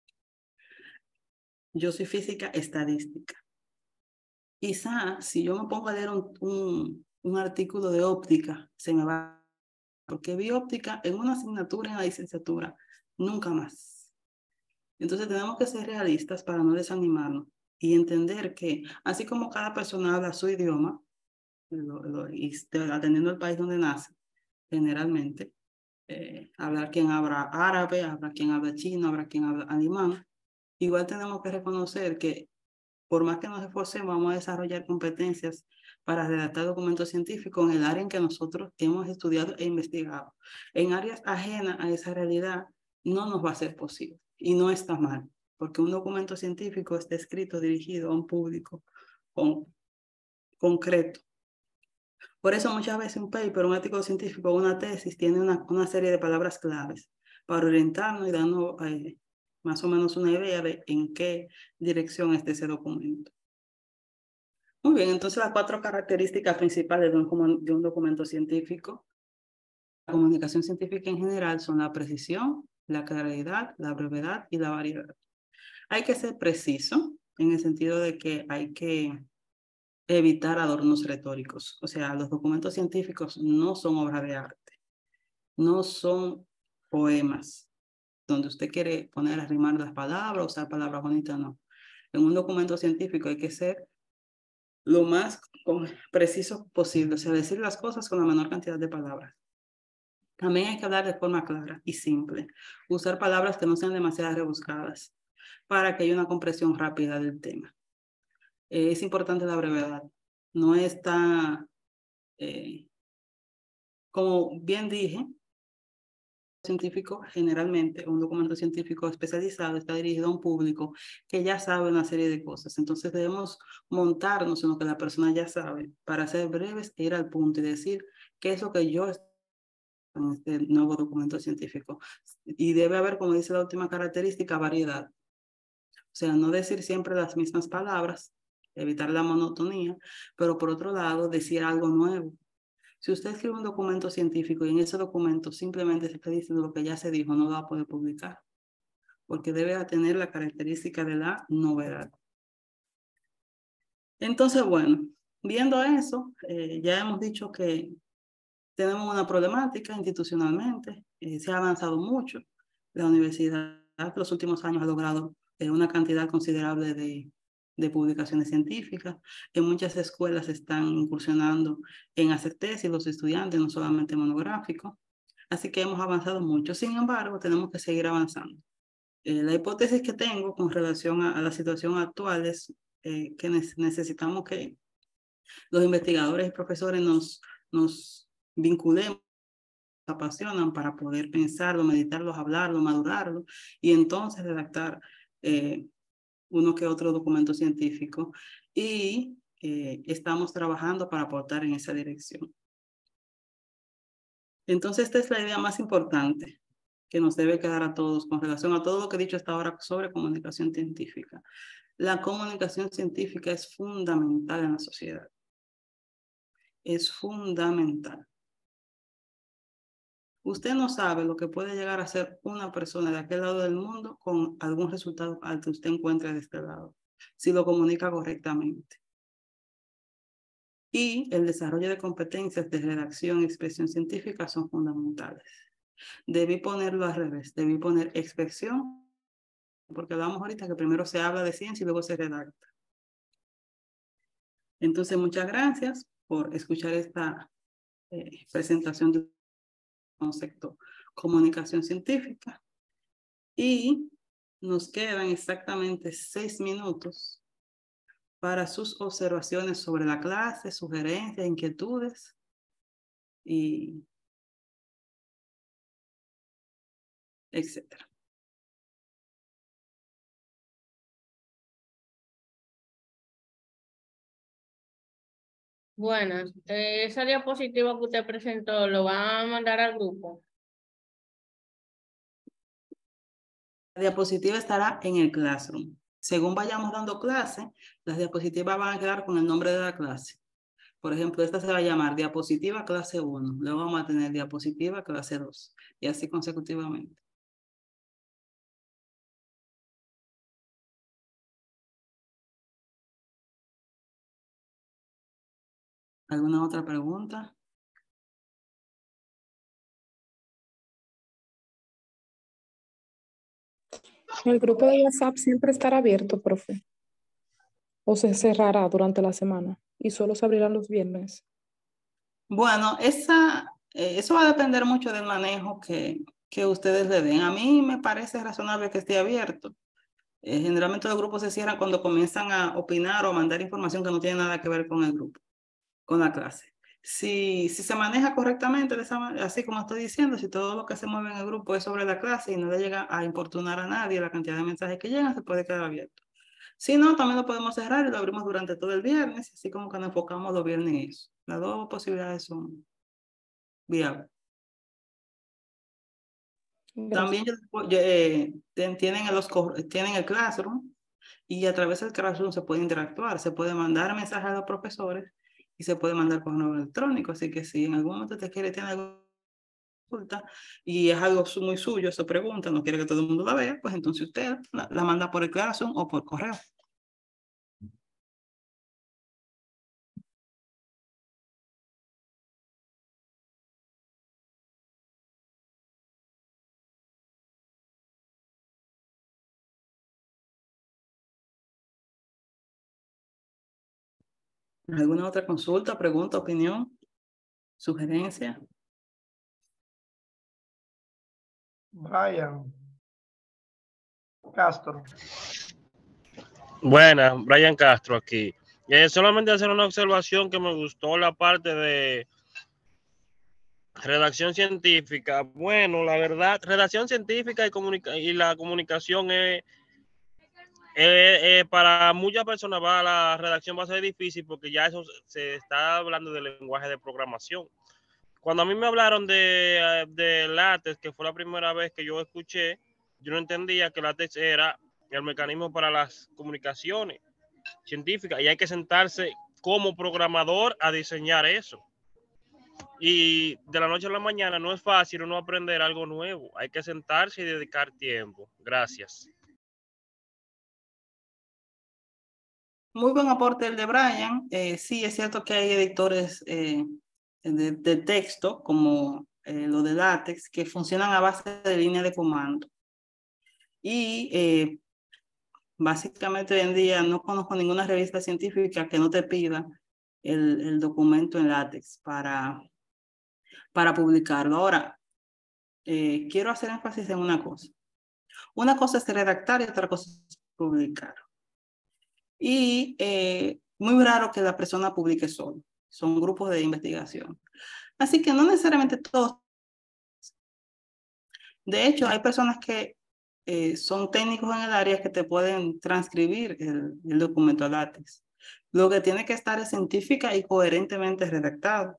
Yo soy física estadística. Quizá si yo me pongo a leer un artículo de óptica, se me va, porque vi óptica en una asignatura en la licenciatura, nunca más. Entonces tenemos que ser realistas para no desanimarnos y entender que así como cada persona habla su idioma, y atendiendo el país donde nace, generalmente, habrá quien habla árabe, habrá quien habla chino, habrá quien habla alemán. Igual tenemos que reconocer que por más que nos esforcemos, vamos a desarrollar competencias para redactar documentos científicos en el área en que nosotros hemos estudiado e investigado. En áreas ajenas a esa realidad no nos va a ser posible y no está mal, porque un documento científico está escrito dirigido a un público concreto. Por eso muchas veces un paper, un artículo científico, una tesis tiene una serie de palabras claves para orientarnos y darnos más o menos una idea de en qué dirección está ese documento. Muy bien, entonces las 4 características principales de un documento científico. La comunicación científica en general son la precisión, la claridad, la brevedad y la variedad. Hay que ser preciso en el sentido de que hay que evitar adornos retóricos. O sea, los documentos científicos no son obras de arte, no son poemas donde usted quiere poner a rimar las palabras, usar palabras bonitas, no. En un documento científico hay que ser lo más preciso posible, o sea, decir las cosas con la menor cantidad de palabras. También hay que hablar de forma clara y simple, usar palabras que no sean demasiado rebuscadas para que haya una comprensión rápida del tema. Es importante la brevedad, no está, como bien dije, científico, generalmente un documento científico especializado está dirigido a un público que ya sabe una serie de cosas. Entonces debemos montarnos en lo que la persona ya sabe para ser breves e ir al punto y decir qué es lo que yo estoy en este nuevo documento científico. Y debe haber, como dice la última característica, variedad. O sea, no decir siempre las mismas palabras, evitar la monotonía, pero por otro lado decir algo nuevo. Si usted escribe un documento científico y en ese documento simplemente se está diciendo lo que ya se dijo, no lo va a poder publicar, porque debe tener la característica de la novedad. Entonces, bueno, viendo eso, ya hemos dicho que tenemos una problemática institucionalmente, se ha avanzado mucho. La universidad en los últimos años ha logrado una cantidad considerable de publicaciones científicas. En muchas escuelas están incursionando en hacer tesis los estudiantes, no solamente monográficos. Así que hemos avanzado mucho. Sin embargo, tenemos que seguir avanzando. La hipótesis que tengo con relación a la situación actual es que necesitamos que los investigadores y profesores nos vinculemos, nos apasionan para poder pensarlo, meditarlo, hablarlo, madurarlo y entonces redactar uno que otro documento científico y estamos trabajando para aportar en esa dirección. Entonces esta es la idea más importante que nos debe quedar a todos con relación a todo lo que he dicho hasta ahora sobre comunicación científica. La comunicación científica es fundamental en la sociedad. Es fundamental. Usted no sabe lo que puede llegar a ser una persona de aquel lado del mundo con algún resultado al que usted encuentre de este lado, si lo comunica correctamente. Y el desarrollo de competencias de redacción y expresión científica son fundamentales. Debí ponerlo al revés, debí poner expresión, porque hablamos ahorita que primero se habla de ciencia y luego se redacta. Entonces, muchas gracias por escuchar esta presentación del concepto comunicación científica y nos quedan exactamente 6 minutos para sus observaciones sobre la clase, sugerencias, inquietudes y etcétera. Buenas, esa diapositiva que usted presentó, ¿lo va a mandar al grupo? La diapositiva estará en el Classroom. Según vayamos dando clase, las diapositivas van a quedar con el nombre de la clase. Por ejemplo, esta se va a llamar diapositiva clase 1. Luego vamos a tener diapositiva clase 2. Y así consecutivamente. ¿Alguna otra pregunta? ¿El grupo de WhatsApp siempre estará abierto, profe? ¿O se cerrará durante la semana y solo se abrirá los viernes? Bueno, eso va a depender mucho del manejo que ustedes le den. A mí me parece razonable que esté abierto. Generalmente los grupos se cierran cuando comienzan a opinar o a mandar información que no tiene nada que ver con el grupo, con la clase. Si se maneja correctamente, así como estoy diciendo, si todo lo que se mueve en el grupo es sobre la clase y no le llega a importunar a nadie la cantidad de mensajes que llegan, se puede quedar abierto. Si no, también lo podemos cerrar y lo abrimos durante todo el viernes, así como que nos enfocamos los viernes en eso. Las dos posibilidades son viables. También tienen el Classroom y a través del Classroom se puede interactuar, se puede mandar mensajes a los profesores y se puede mandar correo electrónico. Así que si en algún momento te quiere tener alguna consulta y es algo muy suyo, se pregunta, no quiere que todo el mundo la vea, pues entonces usted la manda por el Classroom o por correo. ¿Alguna otra consulta, pregunta, opinión, sugerencia? Brian Castro. Buenas, Brian Castro aquí. Solamente hacer una observación que me gustó la parte de redacción científica. Bueno, la verdad, redacción científica y la comunicación para muchas personas la redacción va a ser difícil porque ya eso se está hablando del lenguaje de programación. Cuando a mí me hablaron de LaTeX, que fue la primera vez que yo escuché, yo no entendía que LaTeX era el mecanismo para las comunicaciones científicas y hay que sentarse como programador a diseñar eso. Y de la noche a la mañana no es fácil uno aprender algo nuevo. Hay que sentarse y dedicar tiempo. Gracias. Muy buen aporte el de Brian. Sí, es cierto que hay editores de texto, como lo de LaTeX, que funcionan a base de línea de comando. Y básicamente hoy en día no conozco ninguna revista científica que no te pida el documento en LaTeX para publicarlo. Ahora, quiero hacer énfasis en una cosa. Una cosa es redactar y otra cosa es publicar. Y muy raro que la persona publique solo. Son grupos de investigación. Así que no necesariamente todos. De hecho, hay personas que son técnicos en el área que te pueden transcribir el documento a LaTeX. Lo que tiene que estar es científica y coherentemente redactado.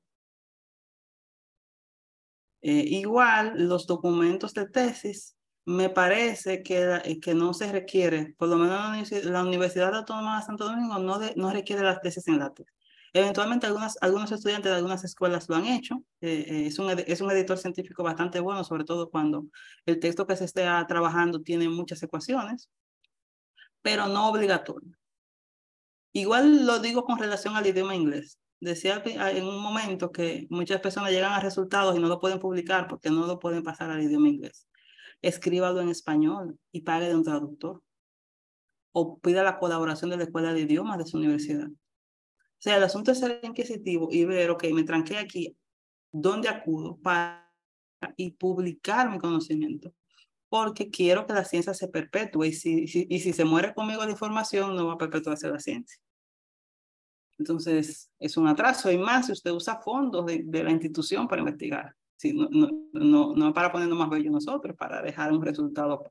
Igual, los documentos de tesis, me parece que no se requiere, por lo menos la Universidad Autónoma de Santo Domingo no requiere las tesis en LaTeX. Eventualmente algunos estudiantes de algunas escuelas lo han hecho. Es un editor científico bastante bueno, sobre todo cuando el texto que se esté trabajando tiene muchas ecuaciones, pero no obligatorio. Igual lo digo con relación al idioma inglés. Decía en un momento que muchas personas llegan a resultados y no lo pueden publicar porque no lo pueden pasar al idioma inglés. Escríbalo en español y pague de un traductor. O pida la colaboración de la escuela de idiomas de su universidad. O sea, el asunto es ser inquisitivo y ver, ok, me tranqué aquí, ¿dónde acudo para y publicar mi conocimiento? Porque quiero que la ciencia se perpetúe y si se muere conmigo la información, no va a perpetuarse la ciencia. Entonces, es un atraso y más si usted usa fondos de la institución para investigar. Sí, no para ponernos más bello nosotros, para dejar un resultado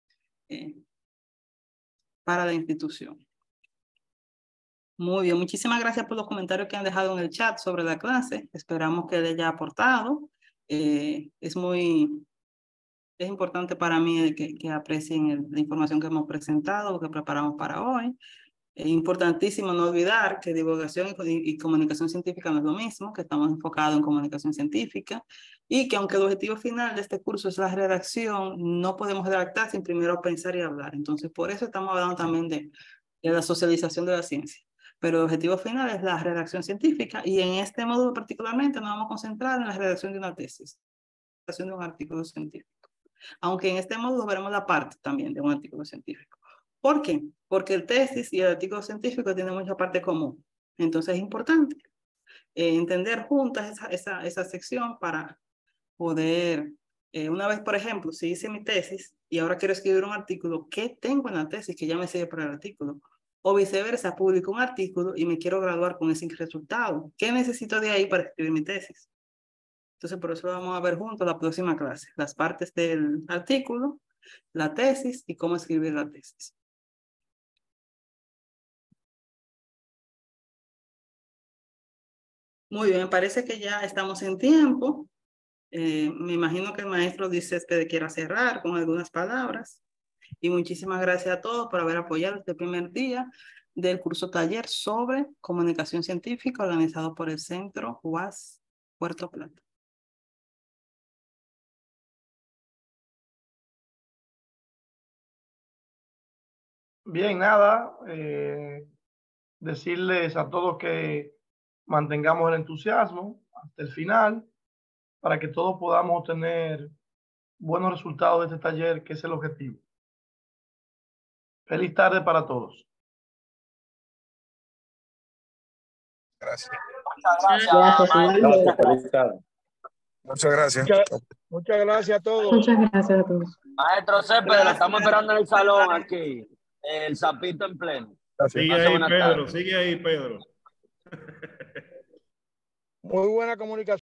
para la institución. Muy bien, muchísimas gracias por los comentarios que han dejado en el chat sobre la clase. Esperamos que les haya aportado. Es importante para mí que aprecien la información que hemos presentado, que preparamos para hoy. Es importantísimo no olvidar que divulgación y comunicación científica no es lo mismo, que estamos enfocados en comunicación científica y que aunque el objetivo final de este curso es la redacción, no podemos redactar sin primero pensar y hablar. Entonces, por eso estamos hablando también de la socialización de la ciencia. Pero el objetivo final es la redacción científica y en este módulo particularmente nos vamos a concentrar en la redacción de una tesis, la redacción de un artículo científico. Aunque en este módulo veremos la parte también de un artículo científico. ¿Por qué? Porque el tesis y el artículo científico tienen mucha parte común. Entonces es importante entender juntas esa sección para poder, una vez, por ejemplo, si hice mi tesis y ahora quiero escribir un artículo, ¿qué tengo en la tesis que ya me sirve para el artículo? O viceversa, publico un artículo y me quiero graduar con ese resultado. ¿Qué necesito de ahí para escribir mi tesis? Entonces, por eso vamos a ver juntos la próxima clase, las partes del artículo, la tesis y cómo escribir la tesis. Muy bien, parece que ya estamos en tiempo. Me imagino que el maestro dice que quiera cerrar con algunas palabras. Y muchísimas gracias a todos por haber apoyado este primer día del curso taller sobre comunicación científica organizado por el Centro UAS Puerto Plata. Bien, nada, decirles a todos que mantengamos el entusiasmo hasta el final para que todos podamos obtener buenos resultados de este taller, que es el objetivo. Feliz tarde para todos. Gracias. Muchas gracias. Muchas gracias a todos. Muchas gracias a todos. Maestro Cepeda, estamos esperando en el salón aquí. El sapito en pleno. Sigue ahí, Pedro. Sigue ahí, Pedro. Muy buena comunicación.